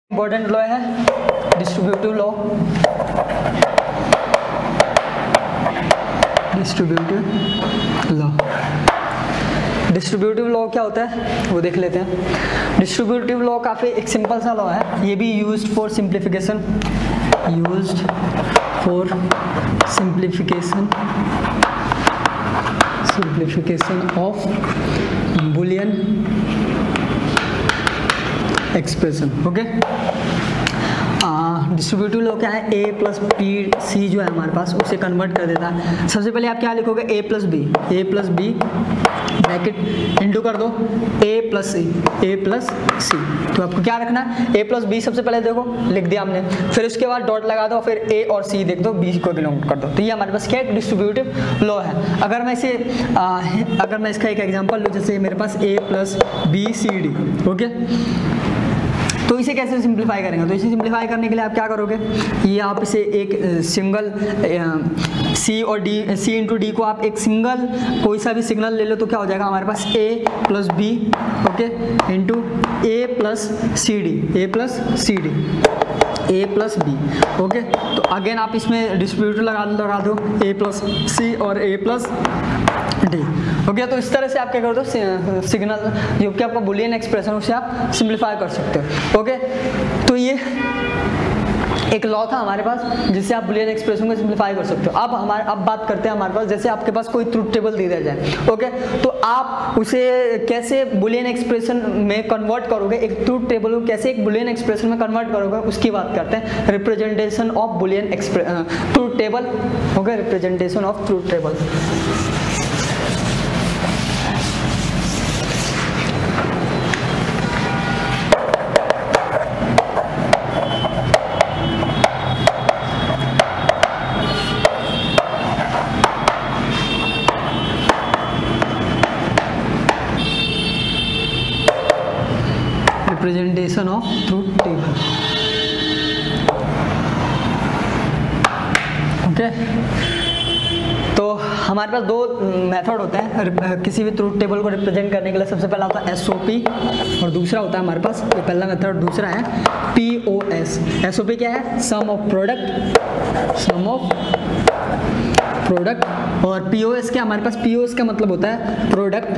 Important law है distributive law. Distributive law क्या होता है वो देख लेते हैं। डिस्ट्रीब्यूटिव लॉ काफ़ी एक सिंपल सा लॉ है, ये भी used for simplification, of boolean expression. Okay, distributive law क्या है, a प्लस बी सी जो है हमारे पास उसे कन्वर्ट कर देता है। सबसे पहले आप क्या लिखोगे, a plus B bracket into कर दो a प्लस सी। तो आपको क्या रखना है, a प्लस बी सबसे पहले देखो लिख दिया हमने, फिर उसके बाद डॉट लगा दो, फिर a और c देख दो, b को बिलोंग कर दो। तो ये हमारे पास क्या है, डिस्ट्रीब्यूटिव लॉ है। अगर मैं इसका एक एग्जांपल लूँ, जैसे मेरे पास a plus B C D, okay, तो इसे कैसे सिंप्लीफाई करेंगे। तो इसे सिंप्लीफाई करने के लिए आप क्या करोगे, ये आप इसे एक सिंगल सी और डी, सी इंटू डी को आप एक सिंगल कोई सा भी सिग्नल ले लो, तो क्या हो जाएगा हमारे पास a plus B, okay, into A plus C D, okay. तो अगेन आप इसमें डिस्ट्रीब्यूटिव लगा दो a प्लस सी और a प्लस डी, ओके। तो इस तरह से आप क्या कर दो, सिग्नल जो कि आपका बुलियन एक्सप्रेशन उसे आप सिंप्लीफाई कर सकते हो, ओके। तो ये एक लॉ था हमारे पास जिससे आप बुलियन एक्सप्रेशन को सिंप्लीफाई कर सकते हो। अब बात करते हैं हमारे पास, जैसे आपके पास कोई ट्रूथ टेबल दे दिया जाए, ओके, तो आप उसे कैसे बुलियन एक्सप्रेशन में कन्वर्ट करोगे, एक ट्रूथ टेबल को कैसे एक बुलियन एक्सप्रेशन में कन्वर्ट करोगे, उसकी बात करते हैं। Representation of boolean truth table, okay, representation of truth table. Representation of truth table, okay. तो हमारे पास दो मेथड होते हैं किसी भी ट्रूथ टेबल को रिप्रेजेंट करने के लिए। सबसे पहला होता है SOP और दूसरा होता है हमारे पास, ये पहला मेथड, दूसरा है POS। SOP क्या है, सम ऑफ प्रोडक्ट, और POS क्या, हमारे पास POS का मतलब होता है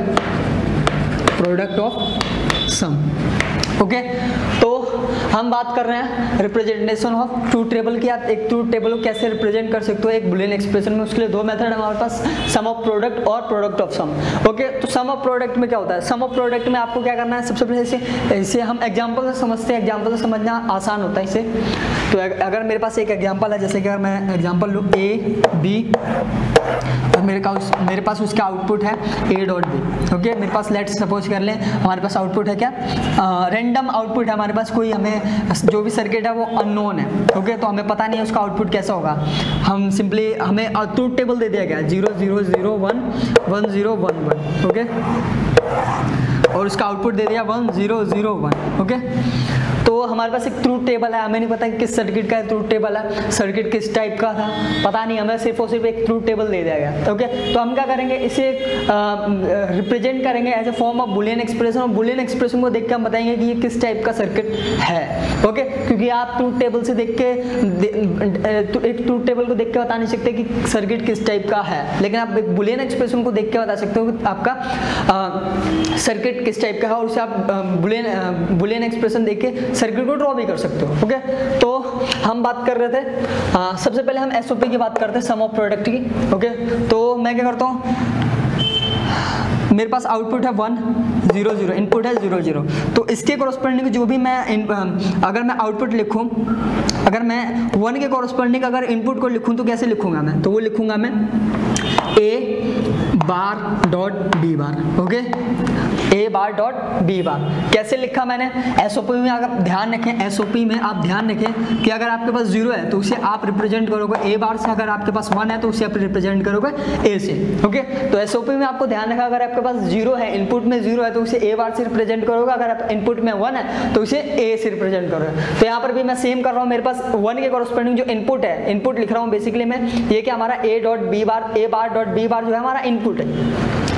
प्रोडक्ट ऑफ सम, ओके। तो हम बात कर रहे हैं रिप्रेजेंटेशन ऑफ ट्रूथ टेबल की। आप एक ट्रूथ टेबल को कैसे रिप्रेजेंट कर सकते हो एक बुलियन एक्सप्रेशन में, उसके लिए दो मेथड है हमारे पास, सम ऑफ प्रोडक्ट और प्रोडक्ट ऑफ सम, ओके। तो सम ऑफ प्रोडक्ट में क्या होता है, सम ऑफ प्रोडक्ट में आपको क्या करना है, सबसे पहले इसे हम एग्जाम्पल से समझते हैं, एग्जाम्पल से समझना आसान होता है इसे। तो अगर मेरे पास एक एग्जाम्पल है, जैसे कि अगर मैं एग्जाम्पल लूँ A B और मेरे पास उसका आउटपुट है A डॉट B, ओके। मेरे पास लेट्स सपोज कर लें हमारे पास आउटपुट है क्या, रैंडम आउटपुट है हमारे पास, कोई हमें जो भी सर्किट है वो अननोन है, ओके। तो हमें पता नहीं है उसका आउटपुट कैसा होगा। हम सिंपली हमें ट्रूथ टेबल दे दिया गया 0 0 0 1 1 0 1 1, ओके, और उसका आउटपुट दे दिया 1 0 0 1, ओके। तो हमारे पास एक ट्रूथ टेबल है, हमें नहीं पता किस सर्किट का ट्रूथ टेबल है, सर्किट किस टाइप का था पता नहीं, हमें सिर्फ और सिर्फ एक ट्रूथ टेबल दे दिया गया, ओके। तो हम क्या करेंगे, इसे रिप्रेजेंट करेंगे as a form of boolean expression, और बुलियन एक्सप्रेशन को देख के हम बताएंगे कि ये किस टाइप का सर्किट है, ओके। क्योंकि आप ट्रूथ टेबल से देख के एक ट्रूथ टेबल को देख के बता नहीं सकते कि सर्किट किस टाइप का है, लेकिन आप एक बुलियन एक्सप्रेशन को देख के बता सकते हो कि आपका सर्किट किस टाइप का है, और उसे आप बुलियन एक्सप्रेशन देख के सर्किट को ड्रॉ भी कर सकते हो, ओके। तो हम बात कर रहे थे, सबसे पहले हम SOP की बात करते हैं, सम ऑफ प्रोडक्ट की, ओके। तो मैं क्या करता हूँ, मेरे पास आउटपुट है 1 0 0, इनपुट है 0 0, तो इसके कॉरस्पॉन्डिंग जो भी मैं अगर मैं आउटपुट लिखूं, अगर मैं 1 के कॉरस्पॉन्डिंग अगर इनपुट को लिखूं तो कैसे लिखूंगा मैं, तो वो लिखूंगा मैं A bar dot B bar, okay, A bar dot B bar. कैसे लिखा मैंने, SOP में अगर ध्यान रखें, SOP में आप ध्यान रखें कि अगर आपके पास 0 है तो उसे आप रिप्रेजेंट करोगे A बार से, अगर आपके पास 1 है तो उसे आप रिप्रेजेंट करोगे A से, ओके। तो SOP में आपको ध्यान रखा, अगर आपके पास 0 है, इनपुट में 0 है तो उसे A बार से रिप्रेजेंट करोगे, अगर आप इनपुट में 1 है तो उसे A से रिप्रेजेंट करोगे। तो यहाँ पर भी मैं सेम कर रहा हूँ, मेरे पास 1 के कॉरस्पॉन्डिंग जो इनपुट है, इनपुट लिख रहा हूँ बेसिकली मैं, ये क्या हमारा A dot B bar, A bar dot B bar जो है हमारा इनपुट है,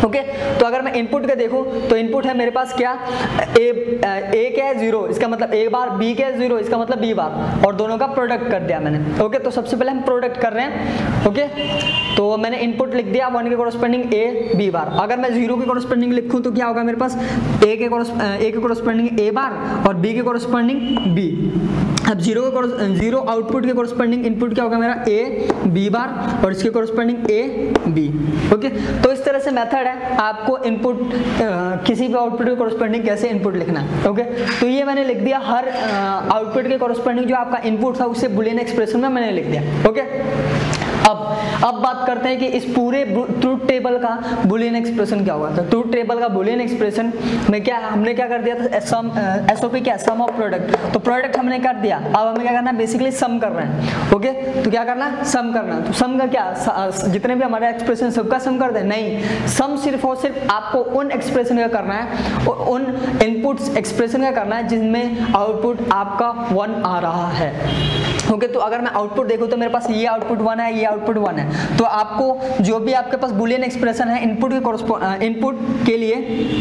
ओके तो अगर मैं इनपुट के देखूं तो इनपुट है मेरे पास क्या, ए क्या है 0, इसका मतलब ए बार, बी क्या है 0, इसका मतलब बी बार, और दोनों का प्रोडक्ट कर दिया मैंने। ओके तो सबसे पहले हम प्रोडक्ट कर रहे हैं। ओके तो मैंने इनपुट लिख दिया 1 के कोरस्पोंडिंग ए बी बार। अगर मैं 0 के कोरस्पोंडिंग लिखूं तो क्या होगा मेरे पास, ए के कोरस्पोंडिंग ए बार और बी के कोरस्पोंडिंग बी। अब 0 आउटपुट के कोरस्पोंडिंग इनपुट क्या होगा मेरा, ए बी बार और इसके कोरस्पोंडिंग ए बी। ओके तो इस तरह से मेथड है आपको इनपुट किसी भी आउटपुट के कोरस्पोंडिंग कैसे इनपुट लिखना है। ओके तो ये मैंने लिख दिया, हर आउटपुट के कोरस्पोंडिंग जो आपका इनपुट था उसे बुलियन एक्सप्रेशन में मैंने लिख दिया। ओके अब बात करते हैं कि इस पूरे ट्रूथ टेबल का बुलियन एक्सप्रेशन क्या होगा। तो ट्रूथ टेबल का बुलियन एक्सप्रेशन में क्या हमने क्या कर दिया था, एसओपी क्या, सम ऑफ प्रोडक्ट। तो प्रोडक्ट हमने कर दिया, अब हमें क्या करना है, बेसिकली सम कर रहे हैं। ओके तो क्या करना है, सम करना। तो सम का क्या, जितने भी हमारे एक्सप्रेशन सबका सम कर दें, नहीं, सम सिर्फ और सिर्फ आपको उन एक्सप्रेशन का करना है, उन इनपुट्स एक्सप्रेशन का करना है जिनमें आउटपुट आपका 1 आ रहा है। ओके तो अगर मैं आउटपुट देखूं तो मेरे पास ये आउटपुट 1 है, ये आउटपुट 1 है। तो आपको जो भी आपके पास बुलियन एक्सप्रेशन है इनपुट के लिए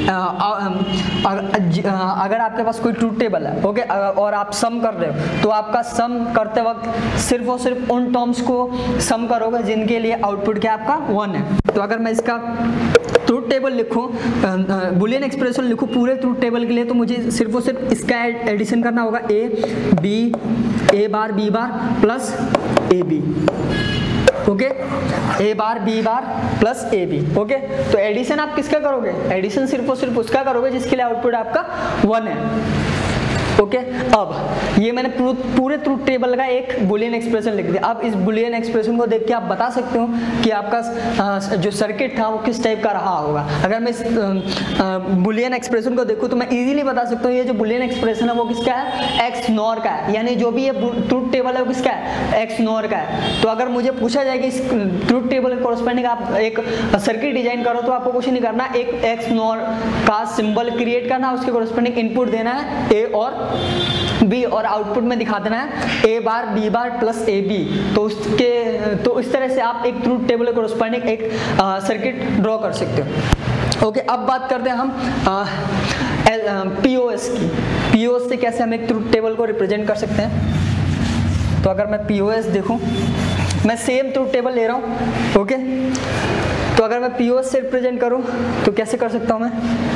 अगर आपके पास कोई ट्रूथ टेबल है, ओके, और आप सम कर रहे हो तो आपका सम करते वक्त सिर्फ और सिर्फ उन टर्म्स को सम करोगे जिनके लिए आउटपुट क्या आपका 1 है। तो अगर मैं इसका ट्रूथ टेबल लिखूं, बुलियन एक्सप्रेशन लिखूं पूरे ट्रूथ टेबल के लिए, तो मुझे सिर्फ और सिर्फ इसका एडिशन करना होगा, A B, A bar B bar plus A B. Okay A bar B bar plus A B. Okay तो एडिशन आप किसका करोगे, एडिशन सिर्फ और सिर्फ उसका करोगे जिसके लिए आउटपुट आपका 1 है। ओके अब ये मैंने पूरे ट्रूथ टेबल का एक बुलियन एक्सप्रेशन लिख दिया। अब इस बुलियन एक्सप्रेशन को देख के आप बता सकते हो कि आपका जो सर्किट था वो किस टाइप का रहा होगा। अगर मैं इस बुलियन एक्सप्रेशन को देखूं तो मैं इजीली बता सकता हूँ ये जो बुलियन एक्सप्रेशन है वो किसका है, एक्स नॉर का है। यानी जो भी ये ट्रूथ टेबल है वो किसका है, एक्स नॉर का है। तो अगर मुझे पूछा जाए कि इस ट्रूथ टेबल के कोरस्पोंडिंग आप एक सर्किट डिजाइन करो तो आपको कुछ नहीं करना, एक एक्स नॉर का सिंबल क्रिएट करना, उसके कोरस्पोंडिंग इनपुट देना है ए और बी, और आउटपुट में दिखा देना है A bar B bar plus A B. तो इस तरह से आप एक ट्रूथ टेबल के कोरस्पोंडिंग एक सर्किट ड्रॉ कर सकते हो। ओके अब बात करते हैं हम पीओएस की। पीओएस से कैसे हम एक ट्रूथ टेबल को रिप्रेजेंट कर सकते हैं। तो अगर मैं पीओएस देखूं, मैं सेम ट्रूथ टेबल ले रहा हूं। ओके तो अगर मैं पीओएस से रिप्रेजेंट करूं तो कैसे कर सकता हूं मैं,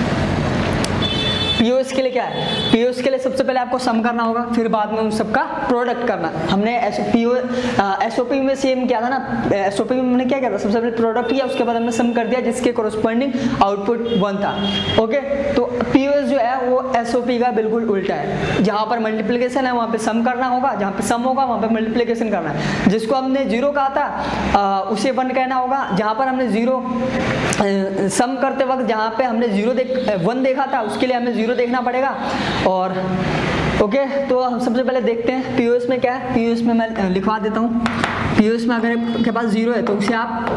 पीओएस के लिए क्या है, पीओएस के लिए सबसे पहले आपको सम करना होगा, फिर बाद में उन सबका प्रोडक्ट करना। हमने एसओपी में सेम किया था ना, एसओपी में हमने क्या किया था, सबसे पहले प्रोडक्ट किया, उसके बाद हमने सम कर दिया जिसके कोरस्पोंडिंग आउटपुट 1 था। ओके तो पीओएस जो है वो एसओपी का बिल्कुल उल्टा है। जहाँ पर मल्टीप्लिकेशन है वहाँ पे सम करना होगा, जहाँ पे सम होगा वहाँ पे मल्टीप्लिकेशन करना है। जिसको हमने 0 कहा था उसे 1 कहना होगा। जहाँ पर हमने 0 सम करते वक्त जहाँ पे हमने 1 देखा था उसके लिए हमें 0 देखना पड़ेगा। और ओके तो हम सबसे पहले देखते हैं पीओएस में क्या है। पीओएस में मैं लिखवा देता हूँ। पीओएस में अगर आपके पास 0 है तो उसे आप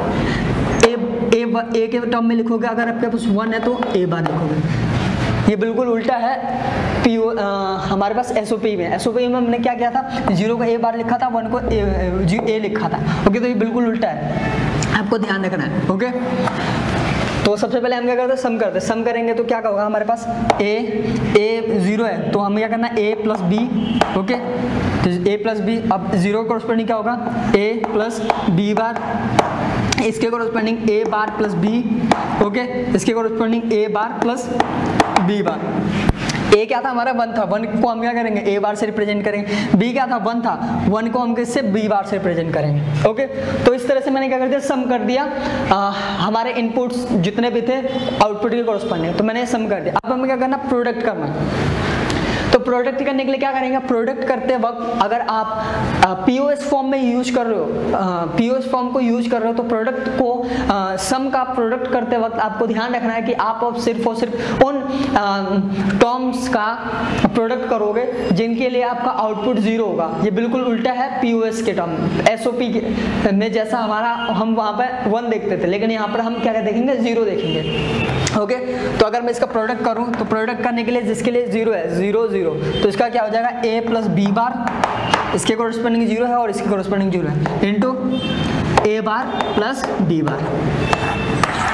ए के टर्म में लिखोगे, अगर आपके पास 1 है तो ए बार लिखोगे। ये बिल्कुल उल्टा है हमारे पास एसओपी में। एसओपी में हमने क्या किया था, 0 को ए बार लिखा था, 1 को ए लिखा था। ओके तो ये बिल्कुल उल्टा है, आपको ध्यान रखना है। ओके तो सबसे पहले हम क्या करते हैं, सम करते हैं। सम करेंगे तो क्या होगा हमारे पास, ए 0 है तो हमें क्या करना है, ए प्लस बी। ओके तो ए प्लस बी, अब 0 कोरस्पोंडिंग क्या होगा, ए प्लस बी बार, इसके corresponding A bar plus B. Okay इसके corresponding A bar plus B bar. A क्या था हमारा 1 था, 1 को हम क्या करेंगे, ए बार से रिप्रेजेंट करेंगे। बी क्या था 1 था, 1 को हम किससे, बी बार से रिप्रेजेंट करेंगे। ओके तो इस तरह से मैंने क्या कर दिया, सम कर दिया हमारे इनपुट्स जितने भी थे आउटपुट के कोरस्पोंडिंग, तो मैंने सम कर दिया। अब हमें क्या करना, प्रोडक्ट करना। तो प्रोडक्ट करने के लिए क्या करेंगे, प्रोडक्ट करते वक्त अगर आप पीओएस फॉर्म में यूज कर रहे हो, पीओएस फॉर्म को यूज कर रहे हो तो प्रोडक्ट को सम का प्रोडक्ट करते वक्त आपको ध्यान रखना है कि आप सिर्फ और सिर्फ उन टर्म्स का प्रोडक्ट करोगे जिनके लिए आपका आउटपुट 0 होगा। ये बिल्कुल उल्टा है पीओएस के टर्म, एसओपी में जैसा हमारा हम वहाँ पे 1 देखते थे, लेकिन यहाँ पर हम क्या देखेंगे, 0 देखेंगे। ओके तो अगर मैं इसका प्रोडक्ट करूं तो प्रोडक्ट करने के लिए जिसके लिए 0 है, 0 0, तो इसका क्या हो जाएगा, a प्लस बी बार, इसके कोरस्पोंडिंग 0 है और इसके कोरस्पोंडिंग 0 है, into a bar plus b bar.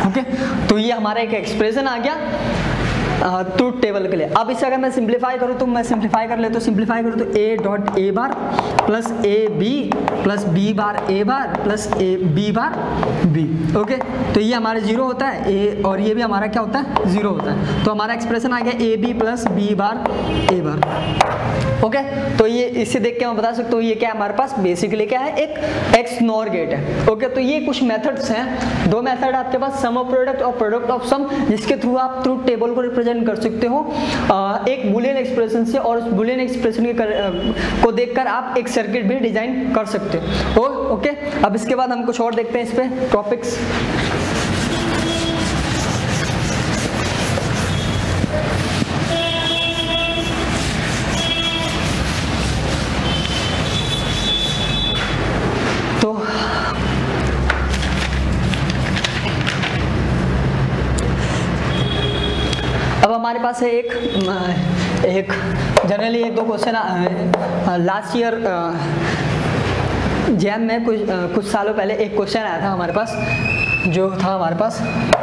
Okay, तो ये हमारा एक एक्सप्रेशन आ गया ट्रूथ टेबल के लिए। अब इसे अगर मैं सिंप्लीफाई करूँ तो मैं सिंप्लीफाई कर ले तो सिंप्लीफाई करूँ तो a dot A bar plus A B plus B bar A bar plus A B bar B. Okay, तो ये हमारे 0 होता है a, और ये भी हमारा क्या होता है 0 होता है। तो हमारा एक्सप्रेशन आ गया A B plus B bar A bar. Okay, तो ये इससे देख के मैं बता सकता हूँ ये क्या है हमारे पास बेसिकली क्या है, एक एक्स नॉर गेट है। ओके, तो ये कुछ मेथड्स हैं, 2 मेथड आपके पास, सम ऑफ प्रोडक्ट और प्रोडक्ट ऑफ सम, जिसके थ्रू आप ट्रूथ टेबल को रिप्रेजेंट कर सकते हो एक बुलियन एक्सप्रेशन से, और उस बुलियन एक्सप्रेशन को देखकर आप एक सर्किट भी डिजाइन कर सकते हो। ओके, अब इसके बाद हम कुछ और देखते हैं इस पे टॉपिक्स। तो अब हमारे पास है एक generally 1-2 question last year JAM में कुछ सालों पहले एक क्वेश्चन आया था हमारे पास, जो था हमारे पास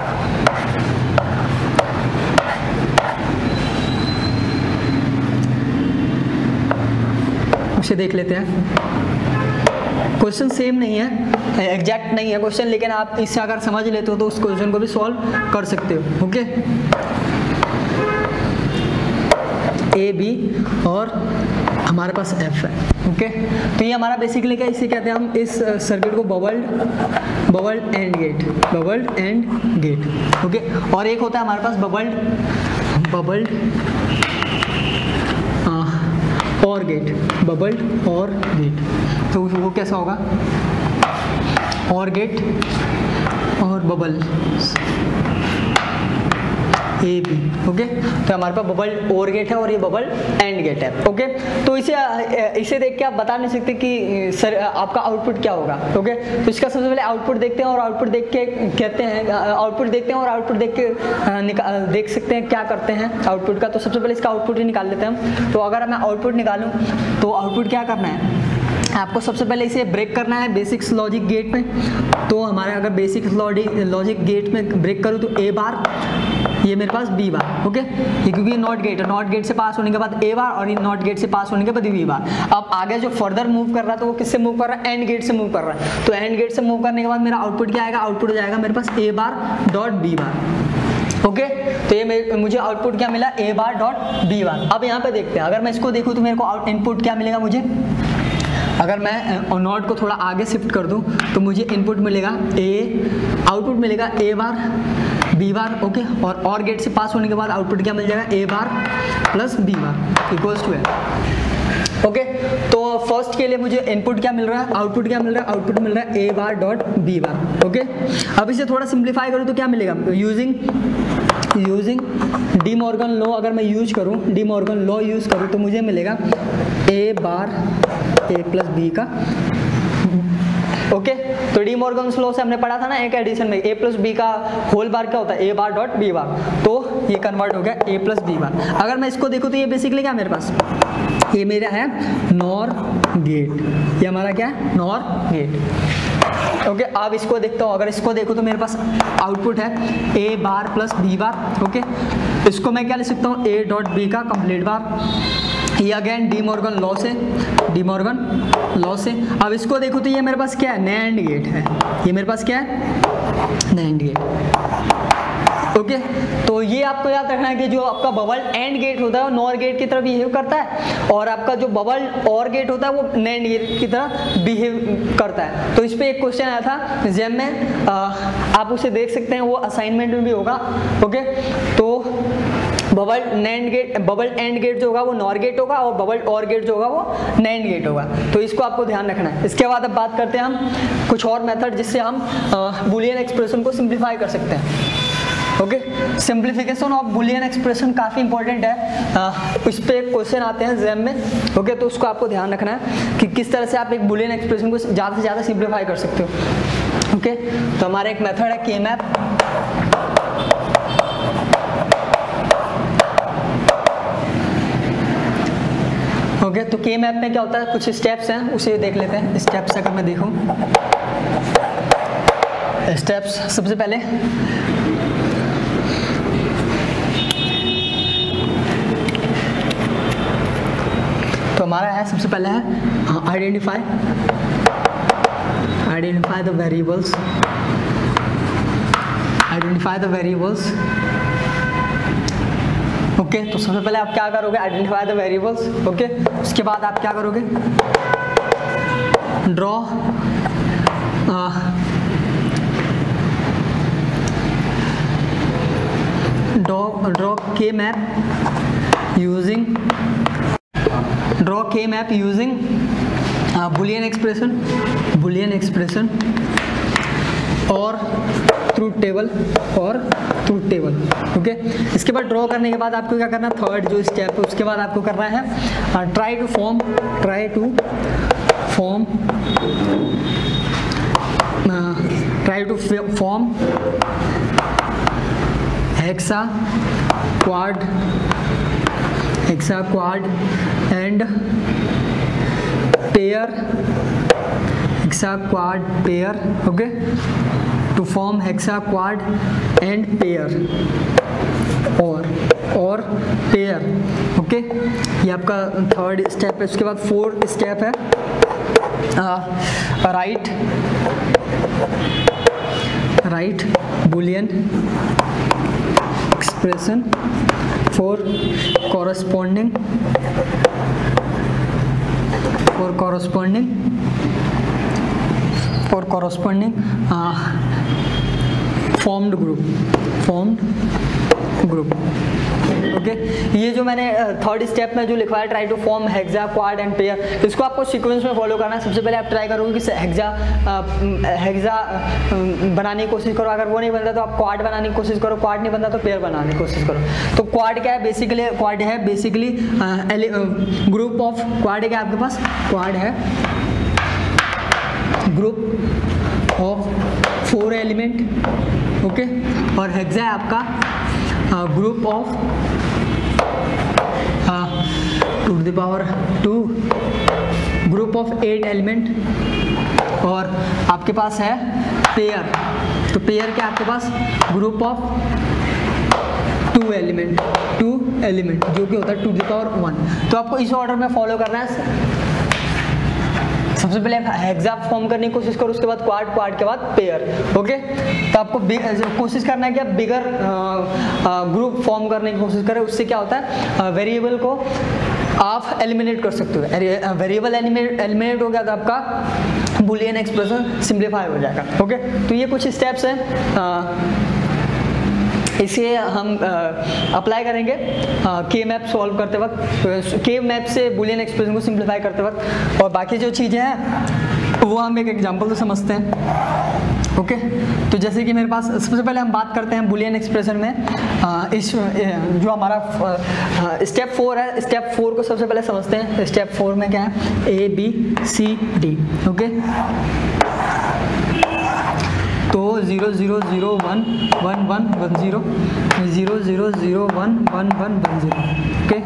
उसे देख लेते हैं। क्वेश्चन सेम नहीं है, एग्जैक्ट नहीं है क्वेश्चन, लेकिन आप इससे अगर समझ लेते हो तो उस क्वेश्चन को भी सॉल्व कर सकते हो। ओके, ए बी और हमारे पास एफ है। ओके, तो ये हमारा बेसिकली क्या, इसे कहते हैं हम इस सर्किट को बबल्ड एंड गेट। ओके, और एक होता है हमारे पास बबल्ड और गेट। तो वो कैसा होगा, और गेट और बबल ए बी। ओके, तो हमारे पास बबल और गेट है और ये बबल एंड गेट है। ओके, तो इसे देख के आप बता नहीं सकते कि सर आपका आउटपुट क्या होगा। ओके, तो इसका सबसे पहले आउटपुट देखते हैं, और आउटपुट देख के कहते हैं, आउटपुट देखते हैं और आउटपुट देख के देख सकते हैं क्या करते हैं आउटपुट का। तो सबसे पहले इसका आउटपुट ही निकाल लेते हैं हम। तो अगर मैं आउटपुट निकालूँ तो आउटपुट क्या करना है, आपको सबसे पहले इसे ब्रेक करना है बेसिक्स लॉजिक गेट में। तो हमारे अगर बेसिक लॉजिक गेट में ब्रेक करूँ तो ए बार, ये मेरे पास बी बार। ओके, ये क्योंकि नॉट गेट है, नॉट गेट से पास होने के बाद ए बार, और ये नॉट गेट से पास होने के बाद बी बार। अब आगे जो फर्दर मूव कर रहा है तो वो किससे मूव कर रहा है, एंड गेट से मूव कर रहा है। तो एंड गेट से मूव करने के बाद मेरा आउटपुट क्या आएगा, आउटपुट जाएगा मेरे पास A bar dot B bar. Okay, तो ये मुझे आउटपुट क्या मिला, ए बार डॉट बी बार। अब यहाँ पे देखते हैं, अगर मैं इसको देखूँ तो मेरे को इनपुट क्या मिलेगा मुझे, अगर मैं नॉट को थोड़ा आगे शिफ्ट कर दूं तो मुझे इनपुट मिलेगा आउटपुट मिलेगा A bar B bar. Okay, और गेट से पास होने के बाद आउटपुट क्या मिल जाएगा, A bar plus B bar equals to A. Okay, तो फर्स्ट के लिए मुझे इनपुट क्या मिल रहा है, आउटपुट क्या मिल रहा है, आउटपुट मिल रहा है A bar dot B bar. Okay, अब इसे थोड़ा सिंप्लीफाई करूँ तो क्या मिलेगा, यूजिंग डी मॉर्गन लॉ अगर मैं यूज करूँ, डी मॉर्गन लॉ यूज करूँ तो मुझे मिलेगा A bar A plus B का। ओके, तो डी मॉर्गन लॉ से हमने पढ़ा था ना एक एडिशन में, ए प्लस बी का होल बार क्या होता है, ए बार डॉट बी बार। तो ये कन्वर्ट हो गया ए प्लस बी बार। अगर मैं इसको देखूँ तो ये बेसिकली क्या मेरे पास, ये मेरा है नॉर गेट, ये हमारा क्या है, नॉर गेट। ओके, अब इसको देखता हूँ, अगर इसको देखूँ तो मेरे पास आउटपुट है A bar plus B bar. Okay, इसको मैं क्या लिख सकता हूँ, ए डॉट बी का कंप्लीट बार। ये अगेन डी मॉर्गन लॉ से। अब इसको देखो तो ये मेरे पास क्या है, नैंड गेट है, ये मेरे पास क्या है, नैंड गेट। ओके, तो ये आपको याद रखना है कि जो आपका बबल एंड गेट होता है वो नॉर गेट की तरह बिहेव करता है, और आपका जो बबल और गेट होता है वो नैंड गेट की तरह बिहेव करता है। तो इस पे एक क्वेश्चन आया था जेम में, आप उसे देख सकते हैं, वो असाइनमेंट में भी होगा। ओके, तो बबल एंड गेट जो होगा वो नॉर गेट होगा, और बबल और गेट जो होगा वो नैंड गेट होगा। तो इसको आपको ध्यान रखना है। इसके बाद अब बात करते हैं हम कुछ और मेथड जिससे हम बुलियन एक्सप्रेशन को सिंप्लीफाई कर सकते हैं। Okay, simplification of boolean expression काफ़ी इंपॉर्टेंट है, इस पे एक क्वेश्चन आते हैं जेम में। ओके, तो उसको आपको ध्यान रखना है कि किस तरह से आप एक बुलियन एक्सप्रेशन को ज़्यादा से ज़्यादा सिंप्लीफाई कर सकते हो। ओके, तो हमारा एक मेथड है के मैप। ओके, तो के मैप में क्या होता है, कुछ स्टेप्स हैं, उसे देख लेते हैं। स्टेप्स अगर मैं देखूं, स्टेप्स सबसे पहले हमारा है सबसे पहले है आइडेंटिफाई द वेरिएबल्स, ओके। तो सबसे पहले आप क्या करोगे, आइडेंटिफाई द वेरिएबल्स, ओके। उसके बाद आप क्या करोगे, draw K map using boolean expression और ट्रूथ टेबल ओके। इसके बाद ड्रॉ करने के बाद आपको क्या करना है, थर्ड जो स्टेप है उसके बाद आपको करना है try to form hexa quad and pair, okay, to form hexa quad and pair और पेयर, ओके। ये आपका थर्ड स्टेप है। उसके बाद फोर्थ स्टेप है write boolean expression for corresponding formed group, okay. ये जो मैंने थर्ड स्टेप में जो लिखवाया try to form hexa quad and pair, इसको आपको सीक्वेंस में फॉलो करना है। सबसे पहले आप ट्राई करोगे कि हेक्सा बनाने की कोशिश करो, अगर वो नहीं बनता तो आप क्वाड बनाने की कोशिश करो, क्वाड नहीं बनता तो पेयर बनाने की कोशिश करो। तो क्वाड क्या है, बेसिकली ग्रुप ऑफ क्वाड है, क्या आपके पास क्वाड है ग्रुप ऑफ 4 एलिमेंट, ओके। और हेक्सा है आपका group of 2 group of 8 element. और आपके पास है पेयर, तो पेयर क्या आपके पास ग्रुप ऑफ 2 एलिमेंट जो कि होता है 2⁻1। तो आपको इस ऑर्डर में फॉलो करना है। सबसे पहले हेक्सा फॉर्म करने की कोशिश करो, उसके बाद क्वाड के बाद पेयर, ओके। तो आपको कोशिश करना है कि आप बिगर ग्रुप फॉर्म करने की कोशिश करें। उससे क्या होता है, वेरिएबल को आप एलिमिनेट कर सकते हो। वेरिएबल एलिमिनेट हो गया तो आपका बुलियन एक्सप्रेशन सिंप्लीफाई हो जाएगा, ओके। तो ये कुछ स्टेप्स हैं, इसे हम अप्लाई करेंगे के मैप सॉल्व करते वक्त, के मैप से बुलियन एक्सप्रेशन को सिंप्लीफाई करते वक्त। और बाकी जो चीज़ें हैं वो हम एक एग्जांपल से समझते हैं, ओके। तो जैसे कि मेरे पास सबसे पहले हम बात करते हैं बुलियन एक्सप्रेशन में इस जो हमारा स्टेप 4 है, स्टेप 4 को सबसे पहले समझते हैं। स्टेप 4 में क्या है, ABCD, ओके। तो 0 0 0 1 1 1 1 0 0 0 0 1 1 1 1 0, ओके।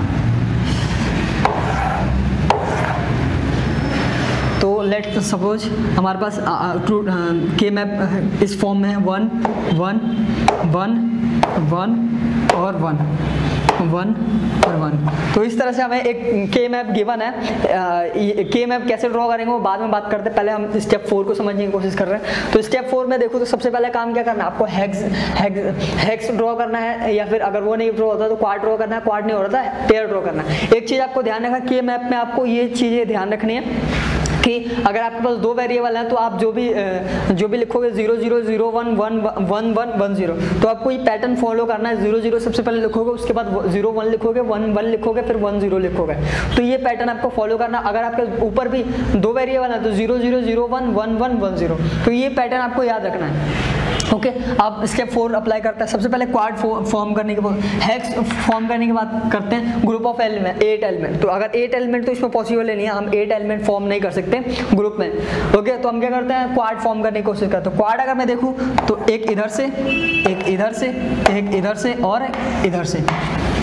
तो लेट सपोज हमारे पास के मैप इस फॉर्म में है 1 1 1 1 और 1 और 1। तो इस तरह से हमें एक के मैप गिवन है। के मैप कैसे ड्रॉ करेंगे वो बाद में बात करते हैं, पहले हम स्टेप 4 को समझने की कोशिश कर रहे हैं। तो स्टेप 4 में देखो तो सबसे पहले काम क्या करना है, आपको हेक्स ड्रॉ करना है, या फिर अगर वो नहीं ड्रॉ होता तो क्वाड ड्रॉ करना है, क्वाड नहीं हो रहा था पेयर ड्रॉ करना है। एक चीज़ आपको ध्यान रखना, के मैप में आपको ये चीज़ें ध्यान रखनी है कि अगर आपके पास 2 वेरिएबल हैं तो आप जो भी लिखोगे 0 0 0 1 1 1 1 1 0, तो आपको ये पैटर्न फॉलो करना है। 0 0 सबसे पहले लिखोगे, उसके बाद 0 1 लिखोगे, 1 1 लिखोगे, फिर 1 0 लिखोगे। तो ये पैटर्न आपको फॉलो करना। अगर आपके ऊपर भी 2 वेरिएबल है तो 0 0 0 1 1 1 1 0, तो ये पैटर्न आपको याद रखना है, ओके। आप स्टेप 4 अप्लाई करते हैं। सबसे पहले क्वाड फॉर्म करने के बाद हेक्स फॉर्म करने के बाद करते हैं ग्रुप ऑफ 8 एलिमेंट। तो अगर 8 एलिमेंट तो इसमें पॉसिबल नहीं है, हम 8 एलिमेंट फॉर्म नहीं कर सकते ग्रुप में, ओके। तो हम क्या करते हैं, क्वाड फॉर्म करने की कोशिश करते हैं। क्वाड अगर मैं देखूं तो एक इधर से, एक इधर से, एक इधर से और एक इधर से,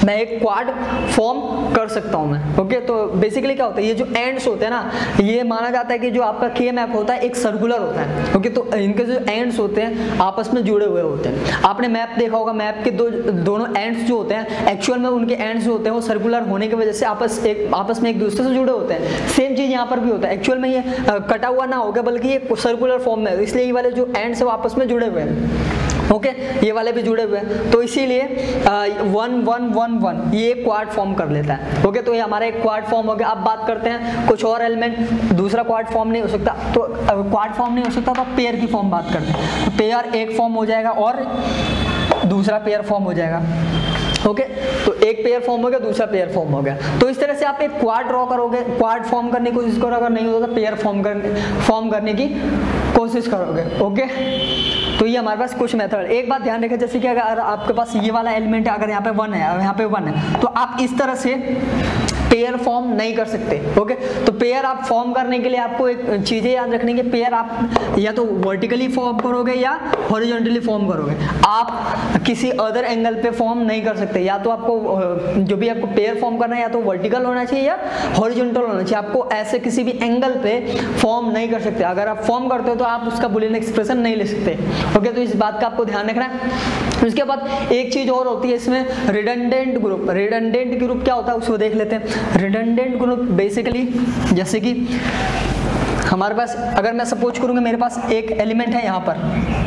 मैं एक क्वाड फॉर्म कर सकता हूं मैं। ओके, तो बेसिकली क्या होता है, ये जो एंड्स होते हैं ना, ये माना जाता है कि जो आपका के मैप होता है एक सर्कुलर होता है। ओके, तो इनके जो एंड्स होते हैं आपस में जुड़े हुए होते हैं। आपने मैप देखा होगा, मैप के दोनों एंड्स जो होते हैं एक्चुअल में उनके एंड्स जो होते हैं वो सर्कुलर होने की वजह से आपस में एक दूसरे से जुड़े होते हैं। सेम चीज यहाँ पर भी होता है, एक्चुअल में ये कटा हुआ ना होगा बल्कि ये सर्कुलर फॉर्म में, इसलिए ये वाले जो एंड्स है वो आपस में जुड़े हुए हैं। ओके, ये वाले भी जुड़े हुए हैं, तो इसीलिए 1 1 1 1 ये एक क्वाड फॉर्म कर लेता है। ओके, तो ये हमारा एक क्वाड फॉर्म हो गया। अब बात करते हैं कुछ और एलिमेंट, दूसरा क्वाड फॉर्म नहीं हो सकता, तो क्वाड फॉर्म नहीं हो सकता तो पेयर की फॉर्म बात करते हैं। तो पेयर एक फॉर्म हो जाएगा और दूसरा पेयर फॉर्म हो जाएगा। ओके, तो एक पेयर फॉर्म हो गया, दूसरा पेयर फॉर्म हो गया। तो इस तरह से आप एक क्वाड ड्रॉ करोगे, क्वाड फॉर्म करने की कोशिश करोगे, अगर नहीं होता तो पेयर फॉर्म करने की कोशिश करोगे। ओके, तो ये हमारे पास कुछ मेथड। एक बात ध्यान रखें, जैसे कि अगर आपके पास ये वाला एलिमेंट है, अगर यहाँ पे 1 है और यहाँ पे 1 है, तो आप इस तरह से पेयर फॉर्म नहीं कर सकते। ओके, तो पेयर आप फॉर्म करने के लिए आपको एक चीजें याद रखनी है, पेयर आप या तो वर्टिकली फॉर्म करोगे या हॉरिजॉन्टली फॉर्म करोगे, आप किसी अदर एंगल पे फॉर्म नहीं कर सकते। या तो आपको जो भी आपको पेयर फॉर्म करना है या तो वर्टिकल होना चाहिए या हॉरिजॉन्टल होना चाहिए, आपको ऐसे किसी भी एंगल पे फॉर्म नहीं कर सकते। अगर आप फॉर्म करते हो तो आप उसका बुलियन एक्सप्रेशन नहीं ले सकते। ओके, तो इस बात का आपको ध्यान रखना है। उसके बाद एक चीज और होती है इसमें, रिडंडेंट ग्रुप। रिडंडेंट ग्रुप क्या होता है उसको देख लेते हैं। रिडंडेंट ग्रुप बेसिकली जैसे कि हमारे पास, अगर मैं सपोज करूंगा मेरे पास एक एलिमेंट है यहाँ पर,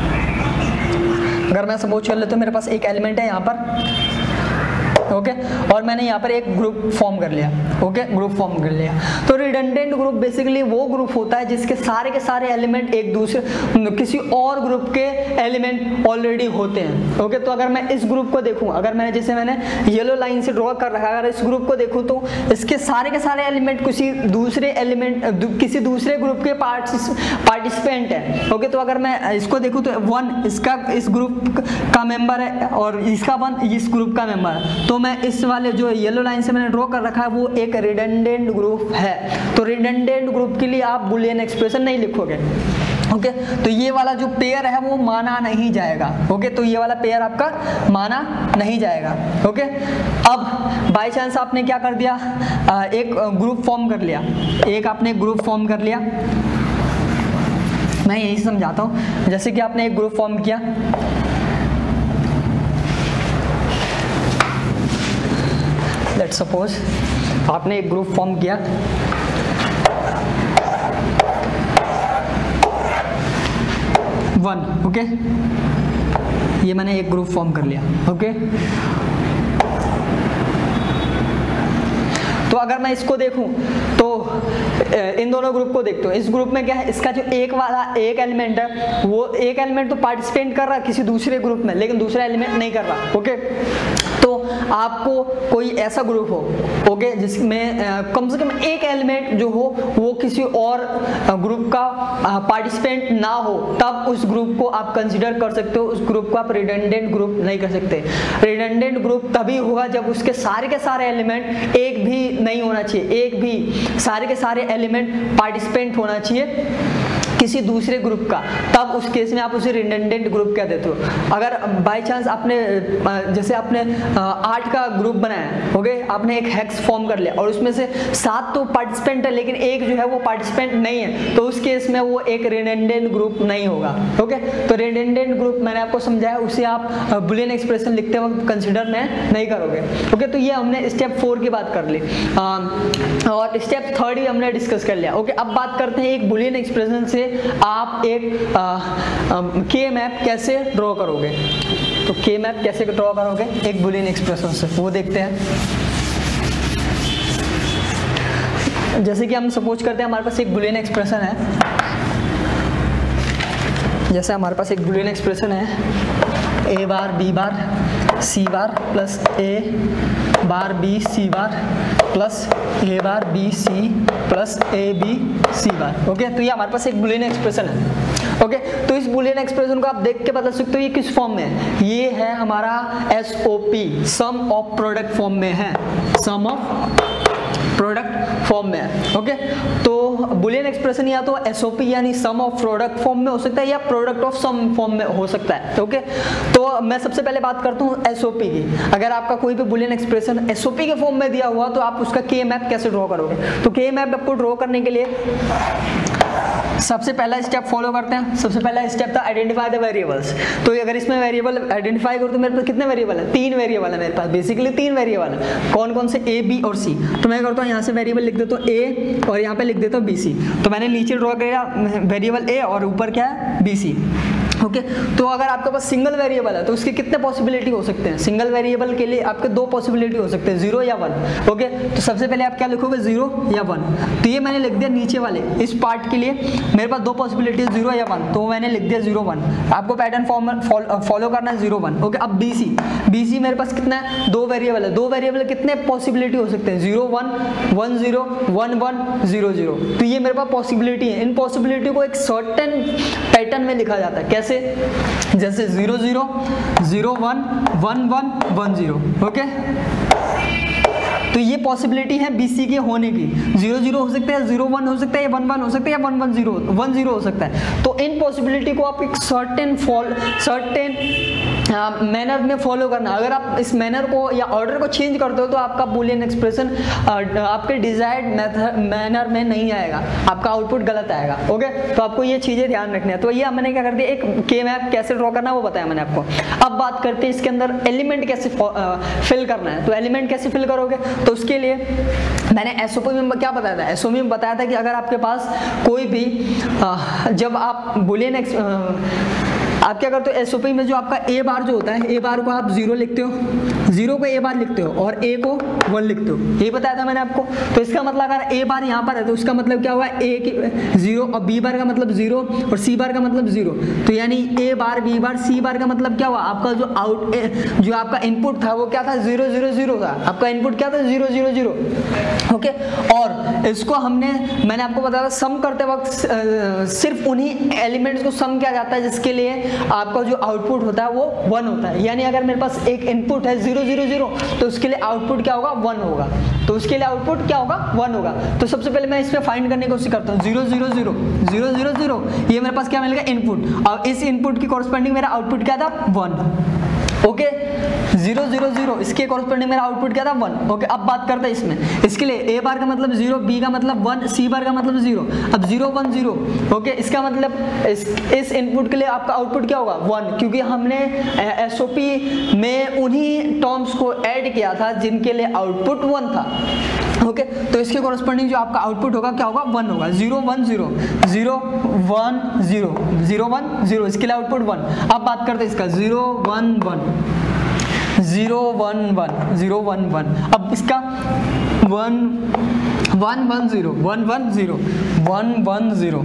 अगर मैं सपोज कर लेता हूँ मेरे पास एक एलिमेंट है यहाँ पर, ओके, और मैंने यहाँ पर एक ग्रुप फॉर्म कर लिया। ओके, ग्रुप फॉर्म कर लिया। तो रिडंडेंट ग्रुप बेसिकली वो ग्रुप होता है जिसके सारे के सारे एलिमेंट एक दूसरे किसी और ग्रुप के एलिमेंट ऑलरेडी होते हैं। ओके, तो अगर मैं इस ग्रुप को देखूं, अगर मैंने जैसे मैंने येलो लाइन से ड्रॉ कर रखा है, अगर इस ग्रुप को देखूं तो इसके सारे के सारे एलिमेंट किसी दूसरे किसी दूसरे ग्रुप के पार्टिसिपेंट है। ओके, तो अगर मैं इसको देखूं तो 1 इसका इस ग्रुप का मेंबर है और इसका 1 इस ग्रुप का मेंबर है। तो मैं इस वाले जो येलो लाइन से मैंने ड्रॉ कर रखा है वो एक रिडंडेंट ग्रुप है। तो रिडंडेंट ग्रुप के लिए आप बुलियन एक्सप्रेशन नहीं लिखोगे। ओके, तो ये वाला जो पेयर है वो माना नहीं जाएगा। ओके, तो ये वाला पेयर आपका माना नहीं जाएगा। ओके, अब बाय चांस आपने क्या कर दिया, एक ग्रुप फॉर्म कर लिया, एक आपने ग्रुप फॉर्म कर लिया। मैं यही समझाता हूँ, जैसे कि आपने एक ग्रुप फॉर्म किया, लेट्स सपोज आपने एक ग्रुप फॉर्म किया, ओके, ये मैंने एक ग्रुप फॉर्म कर लिया। ओके, तो अगर मैं इसको देखूं तो इन दोनों ग्रुप को देखते हो, इस ग्रुप में क्या है, इसका जो एक वाला एक एलिमेंट है वो एक एलिमेंट तो पार्टिसिपेट कर रहा है किसी दूसरे ग्रुप में, लेकिन दूसरा एलिमेंट नहीं कर रहा। ओके, तो आपको कोई ऐसा ग्रुप हो, ओके, जिसमें कम से कम एक एलिमेंट जो हो वो किसी और ग्रुप का पार्टिसिपेंट ना हो, तब उस ग्रुप को आप कंसीडर कर सकते हो। उस ग्रुप को आप रिडंडेंट ग्रुप नहीं कर सकते। रिडंडेंट ग्रुप तभी होगा जब उसके सारे के सारे एलिमेंट एक भी नहीं होना चाहिए, एक भी सारे के सारे एलिमेंट पार्टिसिपेंट होना चाहिए किसी दूसरे ग्रुप का, तब उस केस में आप उसे रिडंडेंट ग्रुप कह देते हो। अगर बाय चांस आपने जैसे आपने 8 का ग्रुप बनाया, ओके, आपने एक हेक्स फॉर्म कर लिया और उसमें से 7 तो पार्टिसिपेंट है लेकिन एक जो है वो पार्टिसिपेंट नहीं है, तो उस केस में वो एक रिडंडेंट ग्रुप नहीं होगा। ओके, तो रिडंडेंट ग्रुप मैंने आपको समझाया, उसे आप बुलियन एक्सप्रेशन लिखते वक्त कंसिडर नहीं करोगे। ओके, तो ये हमने स्टेप 4 की बात कर ली और स्टेप 3 ही हमने डिस्कस कर लिया। ओके, अब बात करते हैं एक बुलियन एक्सप्रेशन से आप एक के मैप कैसे ड्रॉ करोगे। तो के मैप कैसे ड्रॉ करोगे एक बुलियन एक्सप्रेशन से, वो देखते हैं। जैसे कि हम सपोज करते हैं हमारे पास एक बुलियन एक्सप्रेशन है, जैसे हमारे पास एक बुलियन एक्सप्रेशन है a bar b bar c bar plus a bar b c bar plus a bar b c plus a b c bar. Okay, तो ये हमारे पास एक बुलियन एक्सप्रेशन है। ओके, तो इस बुलियन एक्सप्रेशन को आप देख के बता सकते हो ये किस फॉर्म में है। ये है हमारा SOP, sum of product form में है, सम ऑफ प्रोडक्ट फॉर्म में है। ओके, तो बुलियन एक्सप्रेशन या तो एसओपी यानी सम ऑफ प्रोडक्ट फॉर्म में हो सकता है या प्रोडक्ट ऑफ सम फॉर्म में हो सकता है। ओके, तो मैं सबसे पहले बात करता हूँ एसओपी की। अगर आपका कोई भी बुलियन एक्सप्रेशन एसओपी के फॉर्म में दिया हुआ तो आप उसका के मैप कैसे ड्रॉ करोगे। तो के मैप आपको ड्रॉ करने के लिए सबसे पहला स्टेप फॉलो करते हैं। सबसे पहला स्टेप था आइडेंटिफाई द वेरिएबल्स। तो अगर इसमें वेरिएबल आइडेंटिफाई करूँ तो मेरे पास कितने वेरिएबल है, 3 वेरिएबल है मेरे पास, बेसिकली 3 वेरिएबल है। कौन कौन से, ए, बी और सी। तो मैं करता हूँ यहाँ से वेरिएबल लिख देता हूँ ए और यहाँ पे लिख देता हूँ बी सी। तो मैंने नीचे ड्रॉ किया वेरिएबल ए और ऊपर क्या है, बी सी। ओके, तो अगर आपके पास सिंगल वेरिएबल है तो उसके कितने पॉसिबिलिटी हो सकते हैं। सिंगल वेरिएबल के लिए आपके 2 पॉसिबिलिटी हो सकते हैं, 0 या 1। ओके, तो सबसे पहले आप क्या लिखोगे, 0 या 1। तो ये मैंने लिख दिया नीचे वाले इस पार्ट के लिए मेरे पास 2 पॉसिबिलिटी है, 0 या 1। तो मैंने लिख दिया 0 1। आपको पैटर्न फॉलो करना है 0 1। ओके, अब बीसी मेरे पास कितना है, 2 वेरिएबल है। 2 वेरिएबल कितने पॉसिबिलिटी हो सकते हैं, 0 1 1 0 1 1 0 0। तो ये मेरे पास पॉसिबिलिटी है। इन पॉसिबिलिटी को एक सर्टेन पैटर्न में लिखा जाता है। कैसे, जैसे 0 0 0 1 1 1 1 0। ओके, तो ये पॉसिबिलिटी है बीसी के होने की। 0 0 हो सकता है, 0 1 हो सकता है, 1 1 हो सकता है या 1 1 0 हो सकता है। तो इन पॉसिबिलिटी को आप एक सर्टेन मैनर में फॉलो करना। अगर आप इस मैनर को या ऑर्डर को चेंज करते हो तो आपका बुलियन एक्सप्रेशन आपके डिजायर्ड मैनर में नहीं आएगा, आपका आउटपुट गलत आएगा। ओके, तो आपको ये चीजें ध्यान रखनी है। तो ये मैंने क्या कर दिया, एक के मैप कैसे ड्रॉ करना है वो बताया मैंने आपको। अब बात करते हैं इसके अंदर एलिमेंट कैसे फिल करना है। तो एलिमेंट कैसे फिल करोगे, तो उसके लिए मैंने एसओपी में क्या बताया था, एसओपी में बताया था कि अगर आपके पास कोई भी जब आप बुलियन आप क्या करते हो, एसओपी में जो आपका ए बार जो होता है, ए बार को आप 0 लिखते हो, 0 को ए बार लिखते हो और ए को 1 लिखते हो, ये बताया था मैंने आपको। तो इसका मतलब अगर ए बार यहाँ पर है तो उसका मतलब क्या हुआ, ए की 0 और बी बार का मतलब 0 और सी बार का मतलब 0। तो यानी ए बार बी बार सी बार का मतलब क्या हुआ, आपका जो आपका इनपुट था वो क्या था, 0 0 0 था। आपका इनपुट क्या था, 0 0 0। ओके, और इसको मैंने आपको बताया था सम करते वक्त सिर्फ उन्हीं एलिमेंट्स को सम किया जाता है जिसके लिए आपका जो आउटपुट होता है वो 1 होता है। यानी अगर मेरे पास एक इनपुट है 0 0 0 तो उसके लिए आउटपुट क्या होगा, 1 होगा। तो उसके लिए आउटपुट क्या होगा, 1 होगा। तो सबसे पहले मैं इसमें फाइंड करने की कोशिश करता हूँ, 0 0 0 0 0 0, ये मेरे पास क्या मिलेगा, इनपुट। और इस इनपुट की कॉरस्पॉन्डिंग मेरा आउटपुट क्या था, 1। ओके, 0 0 0 इसके कॉरस्पॉन्डिंग मेरा आउटपुट क्या था, 1। ओके, अब बात करते हैं इसमें। इसके लिए ए बार का मतलब 0, बी का मतलब 1, सी बार का मतलब 0। अब 0 1 0। ओके, इसका मतलब इस इनपुट के लिए आपका आउटपुट क्या होगा, 1, क्योंकि हमने एसओपी में उन्हीं टर्म्स को ऐड किया था जिनके लिए आउटपुट 1 था। ओके, तो इसके कॉरस्पॉन्डिंग जो आपका आउटपुट होगा क्या होगा, 1 होगा। 0 1 0 0 1 0 0 1 0, इसके लिए आउटपुट 1। अब बात करते हैं इसका 0 1 1 0 1 1 0 1 1। अब इसका 1 1 1 0 1 1 0 1 1 0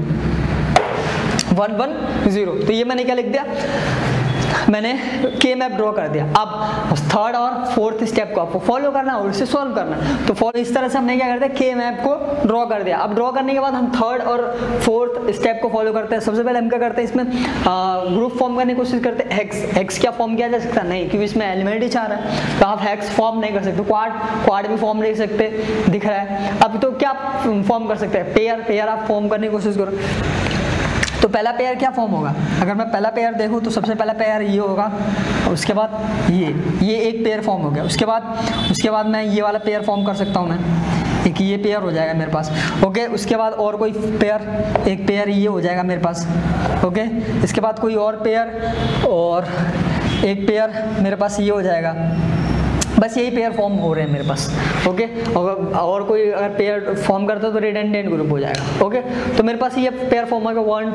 1 1 0। तो ये मैंने क्या लिख दिया, मैंने के मैप ड्रॉ कर दिया। अब थर्ड और फोर्थ स्टेप को आपको फॉलो करना और इसे सॉल्व करना। तो फॉलो इस तरह से हमने क्या करते हैं, के मैप को ड्रॉ कर दिया। अब ड्रॉ करने के बाद हम थर्ड और फोर्थ स्टेप को फॉलो करते हैं। सबसे पहले हम क्या करते हैं, इसमें ग्रुप फॉर्म करने की कोशिश करते हैं। हेक्स क्या फॉर्म किया जा सकता नहीं, क्योंकि इसमें एलिमेंट ही 4 है, तो आप हेक्स फॉर्म नहीं कर सकते। क्वाड भी फॉर्म नहीं सकते, दिख रहा है। अब तो क्या फॉर्म कर सकते हैं, पेयर आप फॉर्म करने की कोशिश करो। तो पहला पेयर क्या फॉर्म होगा, अगर मैं पहला पेयर देखूँ तो सबसे पहला पेयर ये होगा, उसके बाद ये एक पेयर फॉर्म हो गया। उसके बाद मैं ये वाला पेयर फॉर्म कर सकता हूँ, मैं एक ये पेयर हो जाएगा मेरे पास। ओके, उसके बाद और कोई पेयर, एक पेयर ये हो जाएगा मेरे पास। ओके, इसके बाद कोई और पेयर और एक पेयर मेरे पास ये हो जाएगा। बस यही पेयर फॉर्म हो रहे हैं मेरे पास। ओके, और कोई अगर पेयर फॉर्म करता है तो रिडंडेंट ग्रुप हो जाएगा। ओके, तो मेरे पास ये पेयर फॉर्म होगा 1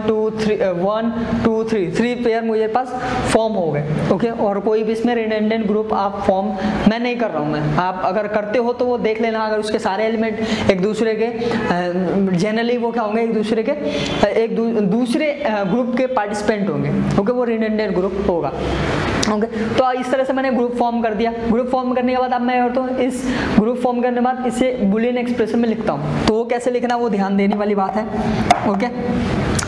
2 3 पेयर मेरे पास फॉर्म हो गए। ओके, और कोई भी इसमें रिडंडेंट ग्रुप आप फॉर्म मैं नहीं कर रहा हूँ। मैं आप अगर करते हो तो वो देख लेना, अगर उसके सारे एलिमेंट एक दूसरे के जनरली वो क्या होंगे, एक दूसरे ग्रुप के पार्टिसिपेंट होंगे। ओके, वो रिडंडेंट ग्रुप होगा। ओके, तो इस तरह से मैंने ग्रुप फॉर्म कर दिया। ग्रुप फॉर्म करने के बाद अब मैं करता हूँ, इस ग्रुप फॉर्म करने के बाद इसे बुलियन एक्सप्रेशन में लिखता हूँ। तो वो कैसे लिखना, वो ध्यान देने वाली बात है। ओके,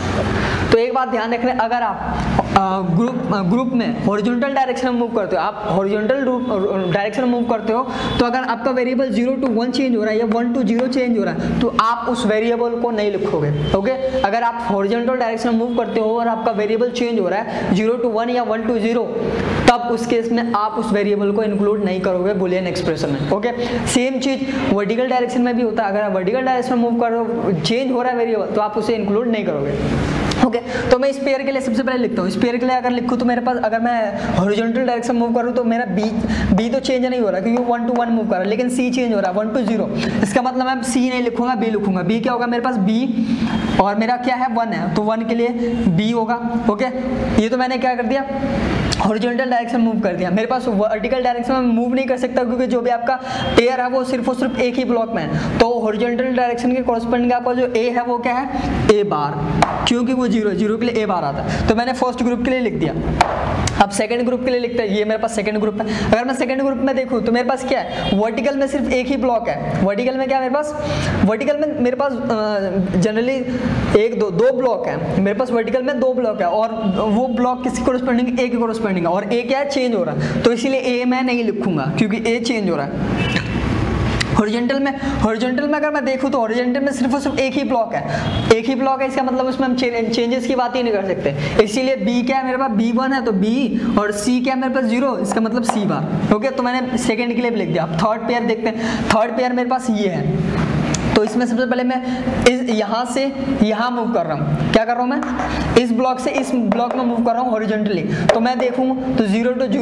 तो एक बात ध्यान रखना, अगर आप ग्रुप में हॉरिजॉन्टल डायरेक्शन में मूव करते हो, आप हॉरिजॉन्टल डायरेक्शन में मूव करते हो, तो अगर आपका वेरिएबल 0 to 1 चेंज हो रहा है या 1 to 0 चेंज हो रहा है, तो आप उस वेरिएबल को नहीं लिखोगे। ओके, अगर आप हॉरिजॉन्टल डायरेक्शन में मूव करते हो और आपका वेरिएबल चेंज हो रहा है 0 to 1 या 1 to 0, तब उस केस में आप उस वेरिएबल को इंक्लूड नहीं करोगे बूलियन एक्सप्रेशन में। ओके, सेम चीज वर्टिकल डायरेक्शन में भी होता है। अगर आप वर्टिकल डायरेक्शन में मूव कर रहे हो, चेंज हो रहा है वेरिएबल, तो आप उसे इंक्लूड नहीं करोगे। ओके, तो मैं इस पेयर के लिए सबसे पहले लिखता हूँ। इस पेयर के लिए अगर लिखूँ तो मेरे पास, अगर मैं हॉरिजॉन्टल डायरेक्शन मूव करूँ तो मेरा बी तो चेंज नहीं हो रहा क्योंकि 1 to 1 मूव कर रहा है, लेकिन सी चेंज हो रहा है 1 to 0। इसका मतलब मैं सी नहीं लिखूंगा, बी लिखूंगा। बी क्या होगा मेरे पास, बी और मेरा क्या है 1 है, तो 1 के लिए बी होगा। ओके, ये तो मैंने क्या कर दिया, हॉरिजॉन्टल डायरेक्शन मूव कर दिया। मेरे पास वर्टिकल डायरेक्शन में मूव नहीं कर सकता क्योंकि जो भी आपका पेयर है वो सिर्फ और सिर्फ एक ही ब्लॉक में है। तो हॉरिजॉन्टल डायरेक्शन के कॉरस्पॉन्डिंग आपका जो ए है वो क्या है, ए बार, क्योंकि वो 0 के लिए ए बार आता है। तो मैंने फर्स्ट ग्रुप के लिए लिख दिया। अब सेकंड ग्रुप के लिए लिखते हैं, ये मेरे पास सेकंड ग्रुप है। अगर मैं सेकंड ग्रुप में देखूं तो मेरे पास क्या है, वर्टिकल में सिर्फ एक ही ब्लॉक है। वर्टिकल में क्या है मेरे पास, वर्टिकल में मेरे पास जनरली दो ब्लॉक है। मेरे पास वर्टिकल में 2 ब्लॉक है और वो ब्लॉक किसकी कोरस्पॉन्डिंग, ए की कोरस्पॉन्डिंग है, और ए क्या है, चेंज हो रहा है, तो इसीलिए ए मैं नहीं लिखूंगा क्योंकि ए चेंज हो रहा है। हॉरिजॉन्टल में अगर मैं देखूं तो हॉरिजॉन्टल में सिर्फ और सिर्फ एक ही ब्लॉक है, एक ही ब्लॉक है। इसका मतलब उसमें हम चेंजेस की बात ही नहीं कर सकते। इसीलिए बी क्या है मेरे पास, B1 है तो बी, और सी क्या है मेरे पास 0, इसका मतलब सी बार। ओके, तो मैंने सेकंड के लिए लिख दिया। अब थर्ड पेयर देखते हैं। थर्ड पेयर मेरे पास ये है, तो इसमें सबसे पहले मैं यहाँ से यहाँ मूव कर रहा हूँ। क्या कर रहा हूँ मैं, इस ब्लॉक से इस ब्लॉक में मूव कर रहा हूँ हॉरिजॉन्टली। तो मैं देखूँ तो 0 to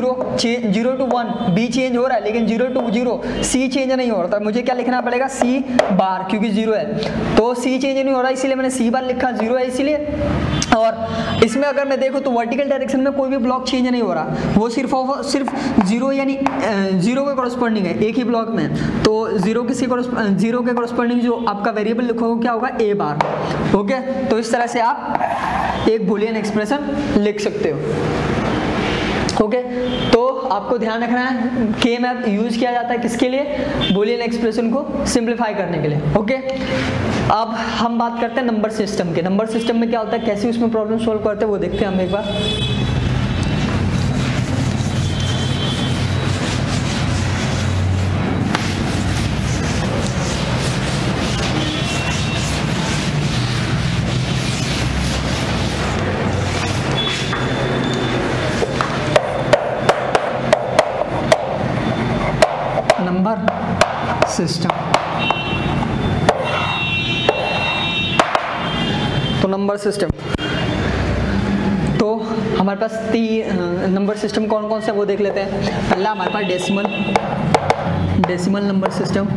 1 बी चेंज हो रहा है, लेकिन 0 to 0 सी चेंज नहीं हो रहा। मुझे क्या लिखना पड़ेगा, सी बार, क्योंकि 0 है तो सी चेंज नहीं हो रहा, इसीलिए मैंने सी बार लिखा, 0 है इसीलिए। और इसमें अगर मैं देखूँ तो वर्टिकल डायरेक्शन में कोई भी ब्लॉक चेंज नहीं हो रहा, वो सिर्फ 0 यानी 0 के कॉरस्पॉन्डिंग है, एक ही ब्लॉक में। तो 0 के कॉरस्पॉन्डिंग जो आपका वेरिएबल लिखोगे क्या होगा, ए बार। ओके, तो इस तरह से आप एक बूलियन एक्सप्रेशन लिख सकते हो। ओके, तो आपको ध्यान रखना है के मैप यूज किया जाता है किसके लिए, बूलियन एक्सप्रेशन को सिंप्लीफाई करने के लिए। ओके, अब हम बात करते हैं नंबर सिस्टम के। नंबर सिस्टम में क्या होता है, कैसे उसमें प्रॉब्लम सॉल्व करते हैं वो देखते हैं हम एक बार। सिस्टम, तो नंबर सिस्टम, तो हमारे पास 3 नंबर सिस्टम कौन कौन से वो देख लेते हैं। पहला हमारे पास डेसिमल नंबर सिस्टम।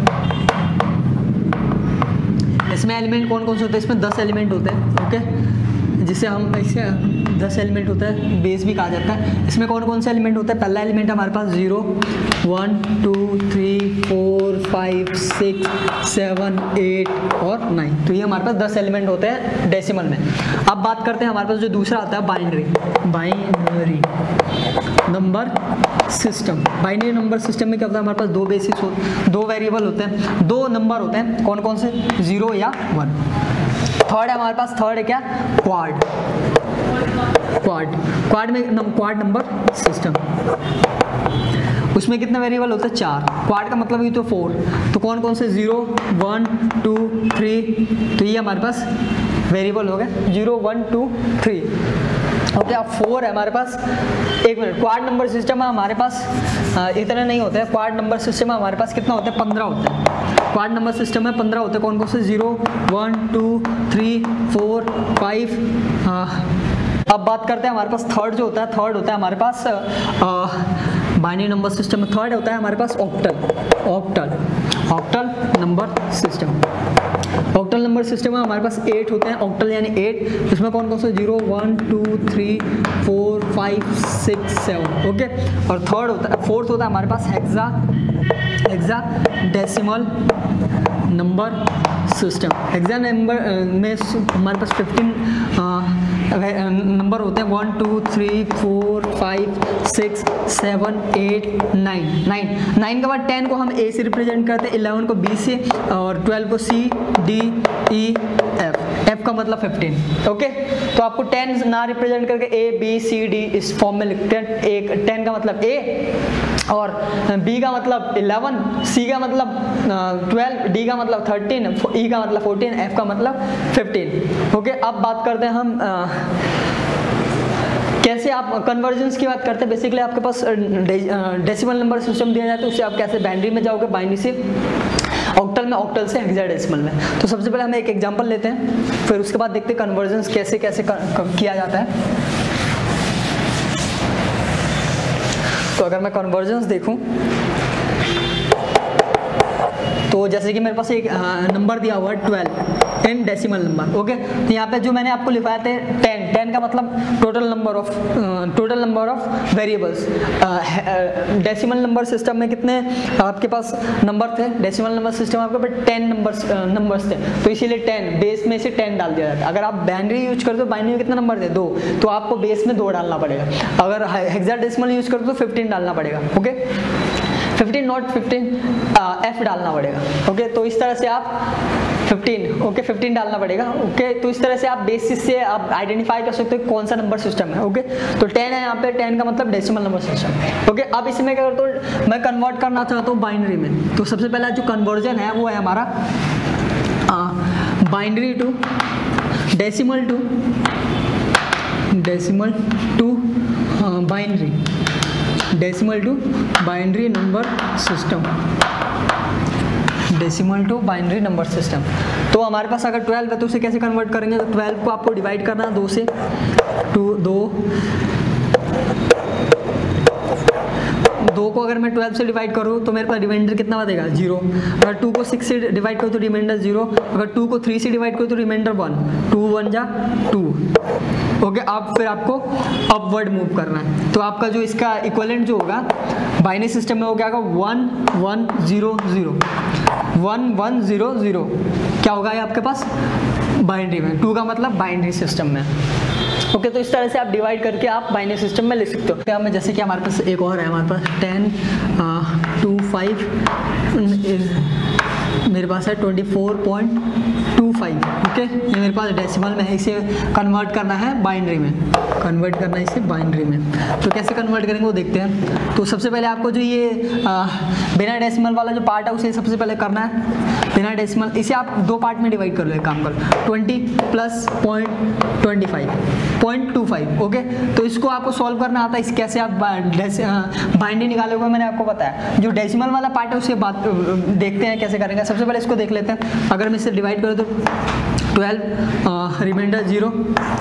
इसमें एलिमेंट कौन कौन से होते हैं, इसमें 10 एलिमेंट होते हैं। ओके, जिसे हम ऐसे 10 एलिमेंट होता है, बेस भी कहा जाता है। इसमें कौन कौन से एलिमेंट होते हैं, पहला एलिमेंट हमारे पास 0 1 2 3 4 5 6 7 8 और 9, तो ये हमारे पास 10 एलिमेंट होते हैं डेसिमल में। अब बात करते हैं हमारे पास जो दूसरा आता है binary number system. Binary number system में क्या होता है, हमारे पास 2 वेरिएबल होते हैं, 2 नंबर होते हैं। कौन कौन से, 0 या 1। थर्ड है हमारे पास, थर्ड है क्या, क्वाड नंबर सिस्टम। उसमें कितने वेरिएबल होते हैं, 4। क्वाड का मतलब ये तो 4, तो कौन कौन से, 0 1 2 3, तो ये हमारे पास वेरिएबल हो गए 0 1 2 3। ओके, अब 4 है हमारे पास। एक मिनट, क्वाड नंबर सिस्टम में हमारे पास इतने नहीं होते हैं। क्वाड नंबर सिस्टम में हमारे पास कितना होता है, 15 होते हैं। क्वाड नंबर सिस्टम में 15 होते हैं। कौन कौन से, 0 1 2 3 4 5। अब बात करते हैं हमारे पास थर्ड जो होता है, थर्ड होता है हमारे पास बाइनरी नंबर सिस्टम में थर्ड होता है हमारे पास octal number system. Octal number system में हमारे पास 8 होते हैं, ऑक्टल यानी 8। इसमें कौन कौन से, 0 1 2 3 4 5 6 7। ओके, और फोर्थ होता है हमारे पास hexadecimal number system. Hexa number में हमारे पास 15 नंबर होते हैं, 1 2 3 4 5 6 7 8 9 9 के बाद 10 को हम ए से रिप्रेजेंट करते हैं, 11 को बी से और 12 को सी डी ई एफ का मतलब 15। ओके, तो आपको 10 ना रिप्रेजेंट करके ए बी सी डी इस फॉर्म में लिखते हैं। एक 10 का मतलब ए और बी का मतलब 11, सी का मतलब 12, डी का मतलब 13, ई का मतलब 14, एफ का मतलब 15। ओके, अब बात करते हैं हम कैसे आप कन्वर्जन्स की बात करते हैं। बेसिकली आपके पास डेसिमल नंबर सिस्टम दिया जाए तो उससे आप कैसे बाइनरी में जाओगे, बाइनरी से ऑक्टल में, ऑक्टल से हेक्साडेसिमल में। तो सबसे पहले हम एक एग्जांपल लेते हैं, फिर उसके बाद देखते हैं कन्वर्जन्स कैसे कैसे किया जाता है। तो अगर मैं कन्वर्जन्स देखूं तो जैसे कि मेरे पास एक नंबर दिया हुआ है 12 इन डेसिमल नंबर। ओके, तो यहाँ पे जो मैंने आपको लिखाया थे 10 का मतलब total number of variables. Decimal number system में कितने आपके पास नंबर थे, डेसिमल नंबर सिस्टम आपके पास 10 नंबर्स थे, तो इसीलिए 10 बेस में से 10 डाल दिया जाता है। अगर आप बाइनरी यूज करते हो, बाइनरी में कितने नंबर थे 2, तो आपको बेस में 2 डालना पड़ेगा। अगर हेक्साडेसिमल यूज करते हो तो 15 डालना पड़ेगा। ओके, 15 नॉट 15 एफ डालना पड़ेगा। ओके, तो इस तरह से आप 15 डालना पड़ेगा। ओके, तो इस तरह से आप बेसिस से आप आइडेंटिफाई कर सकते हो कौन सा नंबर सिस्टम है। ओके, तो 10 है यहाँ पे, 10 का मतलब डेसिमल नंबर सिस्टम। ओके, अब इसमें क्या करता हूँ मैं, कन्वर्ट करना चाहता हूँ बाइनरी में। तो सबसे पहला जो कन्वर्जन है वो है हमारा binary to decimal to binary, decimal to binary number system, decimal to binary number system. तो हमारे पास अगर 12 है तो उसे कैसे कन्वर्ट करेंगे, तो 12 को आपको डिवाइड करना है 2 से, 2 को अगर मैं 12 से डिवाइड करूँ तो मेरे पास रिमाइंडर कितना बचेगा 0। अगर 2 को 6 से डिवाइड करूँ तो रिमाइंडर 0। अगर 2 को 3 से डिवाइड करूँ तो रिमाइंडर 1, 2 1 जा 2। ओके, अब फिर आपको अपवर्ड मूव करना है। तो आपका जो इसका इक्विवेलेंट जो होगा बाइनरी सिस्टम में हो गया 1 1 0 0 1 1 0 0। क्या होगा ये आपके पास बाइनरी में, 2 का मतलब बाइनरी सिस्टम में। ओके, तो इस तरह से आप डिवाइड करके आप बाइनरी सिस्टम में लिख सकते हो। क्या मैं, जैसे कि हमारे पास एक और है, हमारे पास 10 2 5 मेरे पास है 24.25। ओके, ये मेरे पास डेसिमल में है, इसे कन्वर्ट करना है बाइनरी में, कन्वर्ट करना है इसे बाइनरी में। तो कैसे कन्वर्ट करेंगे वो देखते हैं। तो सबसे पहले आपको जो ये बिना डेसिमल वाला जो पार्ट है उसे सबसे पहले करना है बिना डेसिमल। इसे आप 2 पार्ट में डिवाइड कर लो, एक काम करो 20 प्लस 0.25। ओके, तो इसको आपको सॉल्व करना आता है। इस कैसे आप बाइनरी निकालोगे मैंने आपको बताया। जो डेसिमल वाला पार्ट है उसे बात देखते हैं कैसे करेंगे। सबसे पहले इसको देख लेते हैं। अगर मैं इसे डिवाइड करूँ तो 12 रिमाइंडर 0,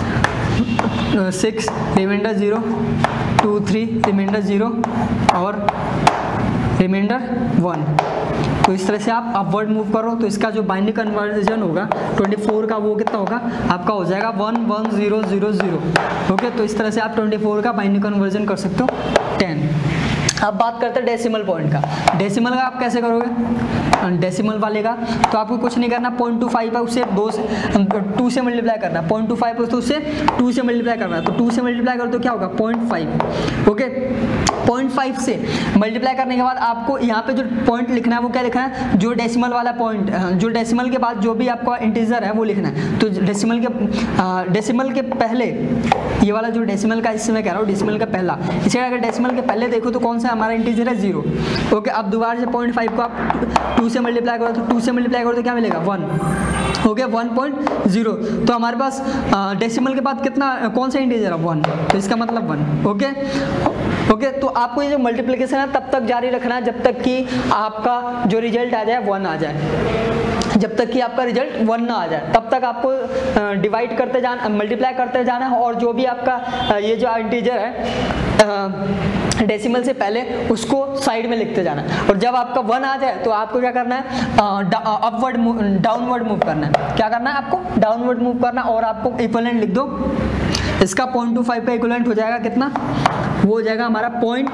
6 रिमाइंडर 0, 2 3 रिमाइंडर 0 और रिमाइंडर 1। तो इस तरह से आप अपवर्ड मूव करो तो इसका जो बाइनरी कन्वर्जन होगा 24 का वो कितना होगा आपका हो जाएगा 1 1 0 0 0। ओके, तो इस तरह से आप 24 का बाइनरी कन्वर्जन कर सकते हो 10। अब बात करते हैं डेसिमल पॉइंट का। डेसिमल का आप कैसे करोगे डेसिमल वाले का, तो आपको कुछ नहीं करना, 0.25 है उसे 2 से मल्टीप्लाई करना, 0.25 है तो उसे 2 से मल्टीप्लाई करना है। तो 2 से मल्टीप्लाई करो तो क्या होगा 0.5। ओके, 0.5 से मल्टीप्लाई करने के बाद आपको यहाँ पे जो पॉइंट लिखना है वो क्या लिखना है, जो डेसिमल वाला पॉइंट, जो डेसिमल के बाद जो भी आपका इंटीजर है वो लिखना है। तो डेसिमल के पहले ये वाला जो डेसिमल का, इससे मैं कह रहा हूँ डेसिमल का पहला, इसे अगर डेसिमल के पहले देखो तो कौन सा हमारा इंटीजर है 0। ओके, अब दोबारा से 0.5 को आप 2 से मल्टीप्लाई करो तो 2 से मल्टीप्लाई करो तो क्या मिलेगा 1। हो गया 1.0। तो हमारे पास डेसिमल के बाद कितना, कौन सा इंटीजर है 1, तो इसका मतलब 1। ओके, तो आपको ये जो मल्टीप्लिकेशन है तब तक जारी रखना है जब तक कि आपका जो रिजल्ट आ जाए 1 आ जाए। जब तक कि आपका रिजल्ट 1 ना आ जाए तब तक आपको डिवाइड करते जाना, मल्टीप्लाई करते जाना है, और जो भी आपका ये जो इंटीजर है डेसिमल से पहले उसको साइड में लिखते जाना है। और जब आपका 1 आ जाए तो आपको क्या करना है, डाउनवर्ड मूव करना है। क्या करना है आपको डाउनवर्ड मूव करना, और आपको इक्विवेलेंट लिख दो। इसका 0.25 का इक्विवेलेंट हो जाएगा कितना वो हो जाएगा हमारा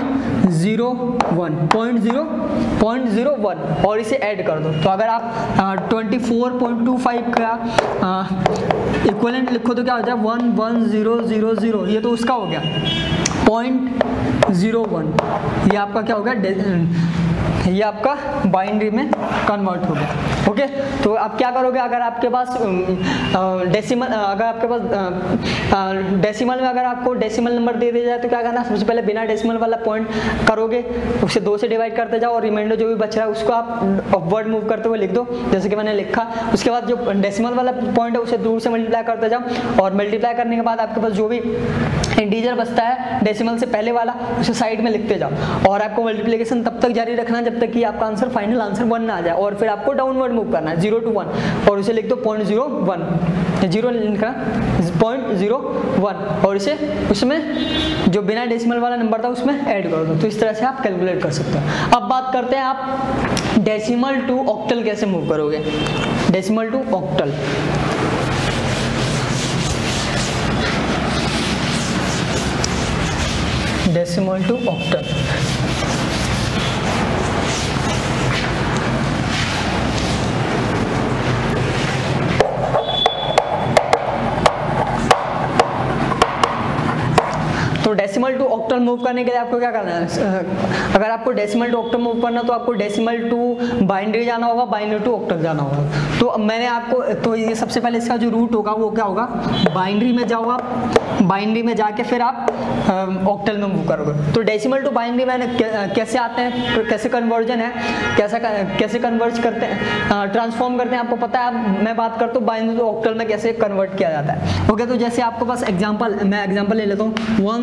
0.01 और इसे ऐड कर दो। तो अगर आप 24.25 का इक्विवेलेंट लिखो तो क्या हो जाए 11000, ये तो उसका हो गया 0.01, ये आपका क्या हो गया, ये आपका बाइनरी में कन्वर्ट हो गया। ओके, तो आप क्या करोगे, अगर आपके पास डेसिमल, अगर आपके पास डेसिमल में अगर आपको डेसिमल नंबर दे दिया जाए तो क्या करना, सबसे पहले बिना डेसिमल वाला पॉइंट करोगे, उसे 2 से डिवाइड करते जाओ और रिमाइंडर जो भी बच रहा है उसको आप अपवर्ड मूव करते हुए लिख दो, जैसे कि मैंने लिखा। उसके बाद जो डेसिमल वाला पॉइंट है उसे दूर से मल्टीप्लाई करते जाओ और मल्टीप्लाई करने के बाद आपके पास जो भी इंटीजर बचता है डेसिमल से पहले वाला उसे साइड में लिखते जाओ और आपको मल्टीप्लिकेशन तब तक जारी रखना जब तक कि आपका आंसर फाइनल आंसर 1 ना आ जाए, और फिर आपको डाउनवर्ड मूव करना है 0 to 1 और उसे लिख दो 0.01, 0 लिखना 0.01 और इसे उसमें जो बिना डेसिमल वाला नंबर था उसमें ऐड कर दो। तो इस तरह से आप कैलकुलेट कर सकते हो। अब बात करते हैं आप डेसिमल टू ऑक्टल कैसे मूव करोगे। Decimal to octal, decimal to octal, तो डेसिमल टू ऑक्टल मूव करने के लिए आपको क्या करना है, अगर आपको डेसिमल टू ऑक्टल मूव करना तो आपको डेसिमल टू बाइनरी जाना होगा, बाइनरी टू ऑक्टल जाना होगा। तो मैंने आपको, तो ये सबसे पहले इसका जो रूट होगा वो क्या होगा, बाइनरी में जाओ आप, बाइनरी में जाके फिर आप ऑक्टल में मूव करोगे। तो डेसिमल टू बाइनरी मैंने कैसे आते हैं, तो कैसे कन्वर्जन है, कैसे कन्वर्ज करते हैं, ट्रांसफॉर्म करते हैं, आपको पता है। मैं बात करता हूँ बाइनरी टू ऑक्टल में कैसे कन्वर्ट किया जाता है। ओके, तो जैसे आपके पास मैं एग्जाम्पल ले लेता हूँ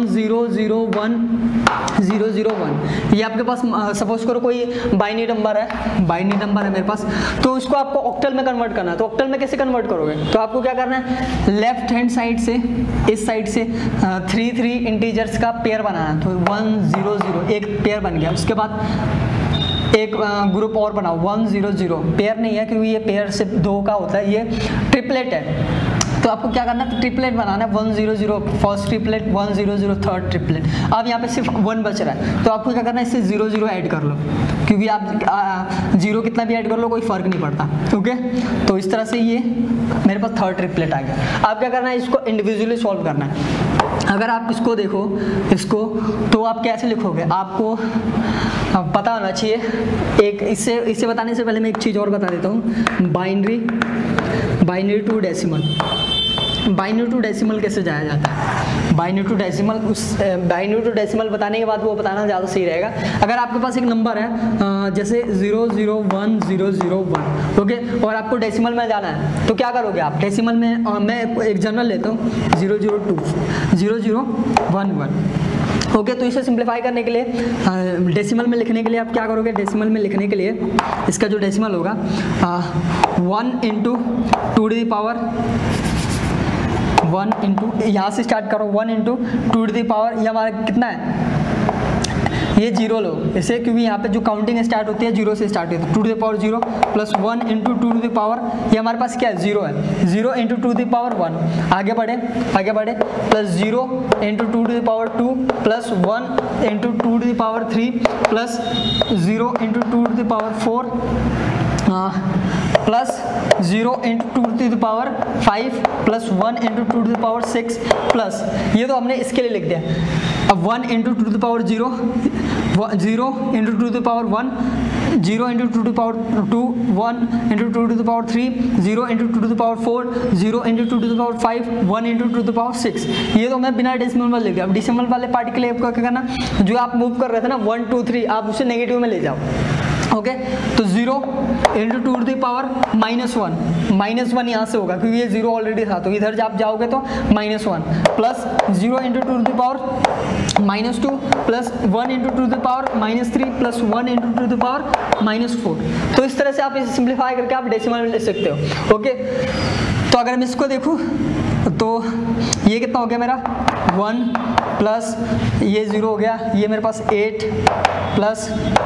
1001, ये आपके पास सपोज करो कोई बाइनरी नंबर है मेरे पास, तो उसको आपको ऑक्टल में कन्वर्ट करना है। तो ऑक्टल में कैसे कन्वर्ट करोगे, तो आपको क्या करना है, लेफ्ट हैंड साइड से, इस साइड से 3 इंटीजर्स का पेयर बनाना है। तो 100 एक पेयर बन गया, उसके बाद एक ग्रुप और बनाओ 100, पेयर नहीं है क्योंकि ये पेयर से 2 का होता है, ये ट्रिपलेट है। तो आपको क्या करना है, ट्रिपलेट बनाना है 100, फर्स्ट ट्रिपलेट 100, थर्ड ट्रिपलेट। अब यहाँ पे सिर्फ 1 बच रहा है, तो आपको क्या करना है, इससे 0 ऐड कर लो, क्योंकि आप 0 कितना भी ऐड कर लो कोई फर्क नहीं पड़ता। ओके, तो इस तरह से ये मेरे पास थर्ड ट्रिपलेट आ गया। आप क्या करना है, इसको इंडिविजुअली सॉल्व करना है। अगर आप इसको देखो, इसको तो आप कैसे लिखोगे, आपको पता होना चाहिए। एक इससे बताने से पहले मैं एक चीज़ और बता देता हूँ, binary to decimal, binary to decimal कैसे जाया जाता है। Binary to decimal, binary to decimal बताने के बाद वो बताना ज़्यादा सही रहेगा। अगर आपके पास एक नंबर है जैसे 001001, ओके, और आपको डेसिमल में जाना है, तो क्या करोगे आप डेसिमल में, मैं एक जनरल लेता हूँ 0020011, ओके। तो इसे सिंप्लीफाई करने के लिए, डेसिमल में लिखने के लिए आप क्या करोगे, डेसिमल में लिखने के लिए इसका जो डेसिमल होगा 1 × 2 to the पावर 1 × यहाँ से स्टार्ट करो, 1 × 2 to the पावर, ये हमारा कितना है, ये 0 लो इसे, क्योंकि यहाँ पे जो काउंटिंग स्टार्ट होती है 0 से स्टार्ट होती है, 2 to the power 0 plus 1 × 2 to the power, ये हमारे पास क्या है, 0 है, 0 × 2 to the पावर 1, आगे बढ़े plus 0 × 2 to the power 2 plus 1 × 2 to the power 3 plus 0 × 2 to the power 4 plus 0 × 2 to the power 5 plus 1 × 2 to the power 6 plus, ये तो हमने इसके लिए लिख दिया। अब 1 × 2 to the power 0, 0 × 2 to the power 1, 0 × 2 to the power 2, 1 × 2 to the power 3, 0 × 2 to the power 4, 0 × 2 to the power 5, 1 × 2 to the power 6। ये तो मैं बिना डेसिमल में लिख दिया। अब डेसिमल वाले पार्ट के लिए आपको क्या करना, जो आप मूव कर रहे थे ना 1 2 3, आप उसे नेगेटिव में ले जाओ। ओके, तो 0 × 2 to the पावर -1 यहाँ से होगा क्योंकि ये 0 ऑलरेडी था, तो इधर जब जाओगे तो -1 plus 0 × 2 to the power -2 plus 1 × 2 to the power -3 plus 1 × 2 to the power -4। तो इस तरह से आप इसे सिंप्लीफाई करके आप डेसिमल में ले सकते हो। ओके, तो अगर मैं इसको देखूँ तो ये कितना हो गया मेरा 1 प्लस ये 0 हो गया, ये मेरे पास 8 प्लस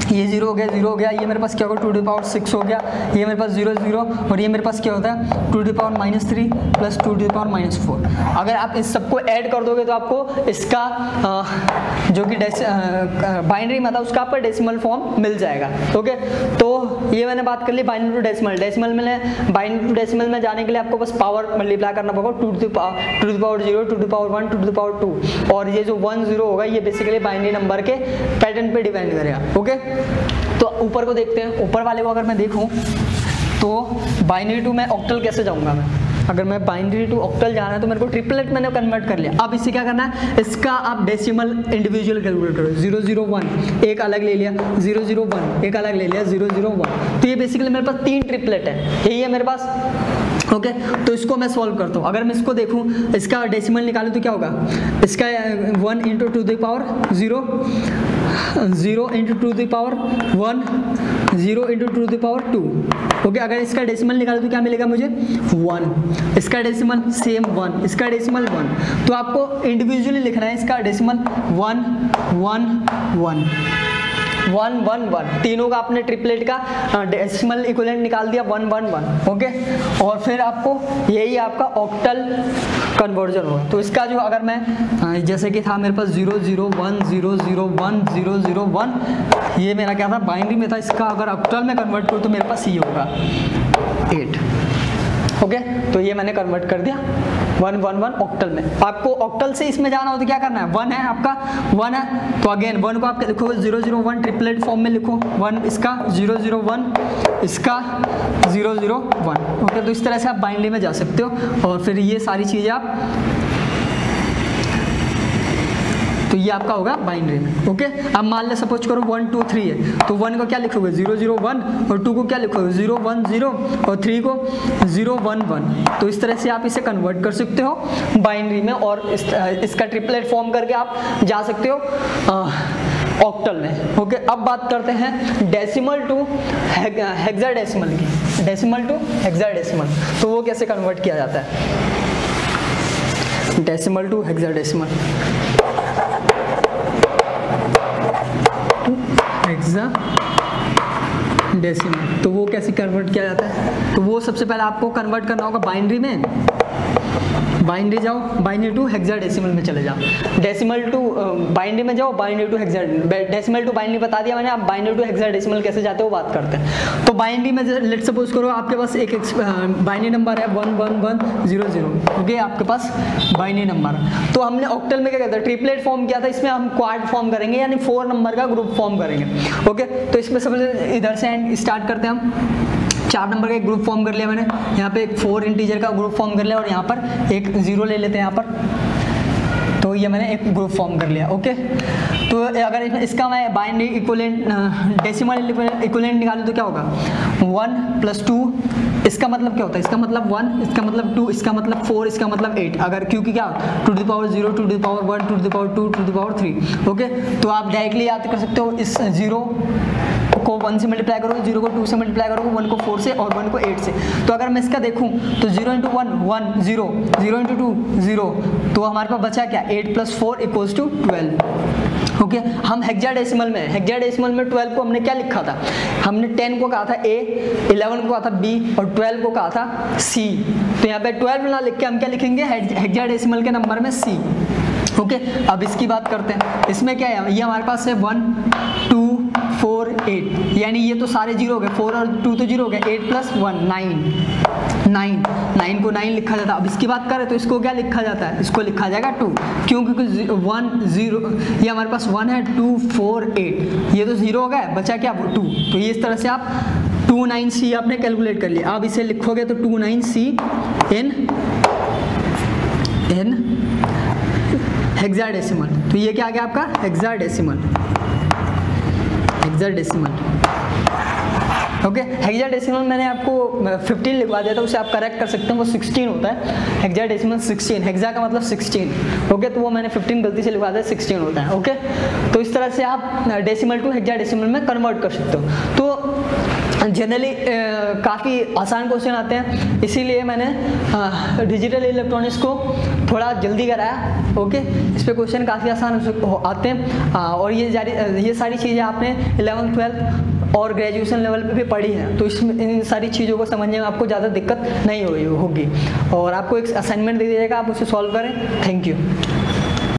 ये 0 हो गया, ये मेरे पास क्या होगा 2 टू द पावर 6 हो गया, ये मेरे पास 0 0 और ये मेरे पास क्या होता है 2 to the power -3 plus 2 to the power -4। अगर आप इस सबको ऐड कर दोगे तो आपको इसका जो कि बाइनरी में था उसका आपका डेसिमल फॉर्म मिल जाएगा। ओके, तो ये मैंने बात कर ली binary to decimal. Binary to decimal में जाने के लिए आपको बस पावर मल्टीप्लाई करना पड़ेगा 2 to the power 0, 2 to the power 1, 2 to the power 2 और ये जो 1 0 होगा ये बेसिकली बाइनरी नंबर के पैटर्न पे डिपेंड करेगा। ओके, तो ऊपर को देखते हैं। ऊपर वाले को अगर मैं देखूं तो बाइनरी टू मैं ऑक्टल कैसे जाऊंगा मैं, अगर मैं बाइनरी टू ऑक्टल जाना है तो मेरे को ट्रिपलेट मैंने कन्वर्ट कर लिया। अब इसे क्या करना है, इसका आप डेसिमल इंडिविजुअल कैलकुलेट करो। 0 0 1 एक अलग ले लिया, 0 0 1 एक अलग ले लिया, 0 0 1। तो ये बेसिकली मेरे पास 3 ट्रिपलेट है, यही है मेरे पास। ओके, तो इसको मैं सॉल्व करता हूँ। अगर मैं इसको देखूँ, इसका डेसिमल निकालूँ तो क्या होगा, इसका 1 into 2 to the power 0, 0 into 2 to the power 1, 0 into 2 to the power 2। Okay, अगर इसका डेसिमल निकालूँ तो क्या मिलेगा मुझे 1, इसका डेसिमल सेम 1, इसका डेसिमल 1। तो आपको इंडिविजुअली लिखना है, इसका डेसिमल 1 1 1 1 1 1, तीनों का आपने ट्रिपलेट का डेसिमल इक्विवेलेंट निकाल दिया 1 1 1। ओके, और फिर आपको यही आपका ऑक्टल कन्वर्जन होगा। तो इसका जो अगर मैं जैसे कि था मेरे पास 0 0 1 0 0 1 0 0 1, ये मेरा क्या था बाइनरी में था, इसका अगर ऑक्टल में कन्वर्ट करूँ तो मेरे पास ये होगा 8। ओके, तो ये मैंने कन्वर्ट कर दिया 1 1 1 ऑक्टल में। आपको ऑक्टल से इसमें जाना हो तो क्या करना है, 1 है आपका, 1 है तो अगेन 1 को आप लिखोगे 0 0 1 ट्रिपलेट फॉर्म में लिखो, 1 इसका 0 0 1 इसका 0 0 1। ओके, तो इस तरह से आप बाइनरी में जा सकते हो और फिर ये सारी चीज़ें आप, तो ये आपका होगा बाइनरी में। ओके, अब मान ले सपोज करो 1 2 3 है, तो 1 को क्या लिखोगे 0 0 1 और 2 को क्या लिखोगे 0 1 0 और 3 को 0 1 1। तो इस तरह से आप इसे कन्वर्ट कर सकते हो बाइनरी में और इसका ट्रिपलेट फॉर्म करके आप जा सकते हो ऑक्टल में। ओके, अब बात करते हैं डेसिमल टू हेक्साडेसिमल की। डेसिमल टू हेक्साडेसिमल, तो वो कैसे कन्वर्ट किया जाता है, डेसिमल टू हेक्साडेसिमल। हेक्साडेसिमल, तो वो कैसे कन्वर्ट किया जाता है, तो वो सबसे पहले आपको कन्वर्ट करना होगा बाइनरी में। बाइनरी जाओ, बाइनरी टू हेक्साडेसिमल में चले जाओ, डेसिमल टू बाइनरी में जाओ, binary to decimal to binary बता दिया मैंने। आप बाइनरी टू हेक्साडेसिमल कैसे जाते हो बात करते हैं। तो बाइनरी में लेट्स सपोज करो आपके पास एक बाइनरी नंबर है 1 1 1 0 0। ओके, आपके पास बाइनरी नंबर है। तो हमने ऑक्टल में क्या कहता है ट्रिपलेट फॉर्म किया था, इसमें हम क्वाड फॉर्म करेंगे यानी 4 नंबर का ग्रुप फॉर्म करेंगे। ओके, तो इसमें सबसे इधर से स्टार्ट करते हैं हम। 4 नंबर का एक ग्रुप फॉर्म कर लिया मैंने, यहाँ पे एक 4 इंटीजर का ग्रुप फॉर्म कर लिया और यहाँ पर एक 0 ले लेते हैं यहाँ पर, तो ये मैंने एक ग्रुप फॉर्म कर लिया। ओके, तो अगर इसका मैं बाइनरी इक्विवेलेंट डेसिमल इक्विवेलेंट निकालूं तो क्या होगा 1 + 2, इसका मतलब क्या होता है, इसका मतलब 1, इसका मतलब 2, इसका मतलब 4, इसका मतलब 8। अगर क्योंकि क्या 2 to the power 0, 2 to the power 1, 2 to the power 2, 2 to the power 3। Okay, तो आप डायरेक्टली याद कर सकते हो, इस 0 को 1 से मल्टीप्लाई करोगे, 0 को 2 से मल्टीप्लाई करोगे, 1 को 4 से और 1 को 8 से। तो अगर मैं इसका देखूं तो 0 × 1 1 0, 0 × 2 0, तो हमारे पास बचा क्या 8 + 4 = 12। ओके, हम हेक्साडेसिमल में 12 को हमने क्या लिखा था, हमने 10 को कहा था A, 11 को कहा था B और 12 को कहा था C। तो यहाँ पे 12 ना लिख के हम क्या लिखेंगे हेक्साडेसिमल के नंबर में C। ओके, अब इसकी बात करते हैं। इसमें क्या है, ये हमारे पास है 1 2 4 8, यानी ये तो सारे 0 हो गए, 4 और 2 तो 0 हो गए, 8 + 1 9 को 9 लिखा जाता है। अब इसकी बात करें तो इसको क्या लिखा जाता है, इसको लिखा जाएगा 2, क्यों, क्योंकि 1 0 ये हमारे पास 1 है, 2 4 8, ये तो 0 हो गया, बचा क्या 2। तो ये इस तरह से आप 29C आपने कैलकुलेट कर लिया। अब इसे लिखोगे तो 29C इन हेक्साडेसिमल, तो ये क्या आ गया आपका हेक्साडेसिमल। ओके, हेक्साडेसिमल मैंने आपको 15 लिखवा दिया था, उसे आप करेक्ट कर सकते हैं, वो 16 होता है। हेक्साडेसिमल 16, हेक्सा का मतलब 16, ओके, तो वो मैंने 15 गलती से लिखवा दिया, 16 होता है। ओके, तो इस तरह से आप डेसिमल टू हेक्साडेसिमल में कन्वर्ट कर सकते हो। तो जनरली काफ़ी आसान क्वेश्चन आते हैं, इसीलिए मैंने डिजिटल इलेक्ट्रॉनिक्स को थोड़ा जल्दी कराया। ओके, इस पे क्वेश्चन काफ़ी आसान आते हैं, और ये सारी चीज़ें आपने 11th 12th और ग्रेजुएशन लेवल पे भी पढ़ी है, तो इसमें इन सारी चीज़ों को समझने में आपको ज़्यादा दिक्कत नहीं होगी। और आपको एक असाइनमेंट दे दिया जाएगा, आप उसे सॉल्व करें। Thank you.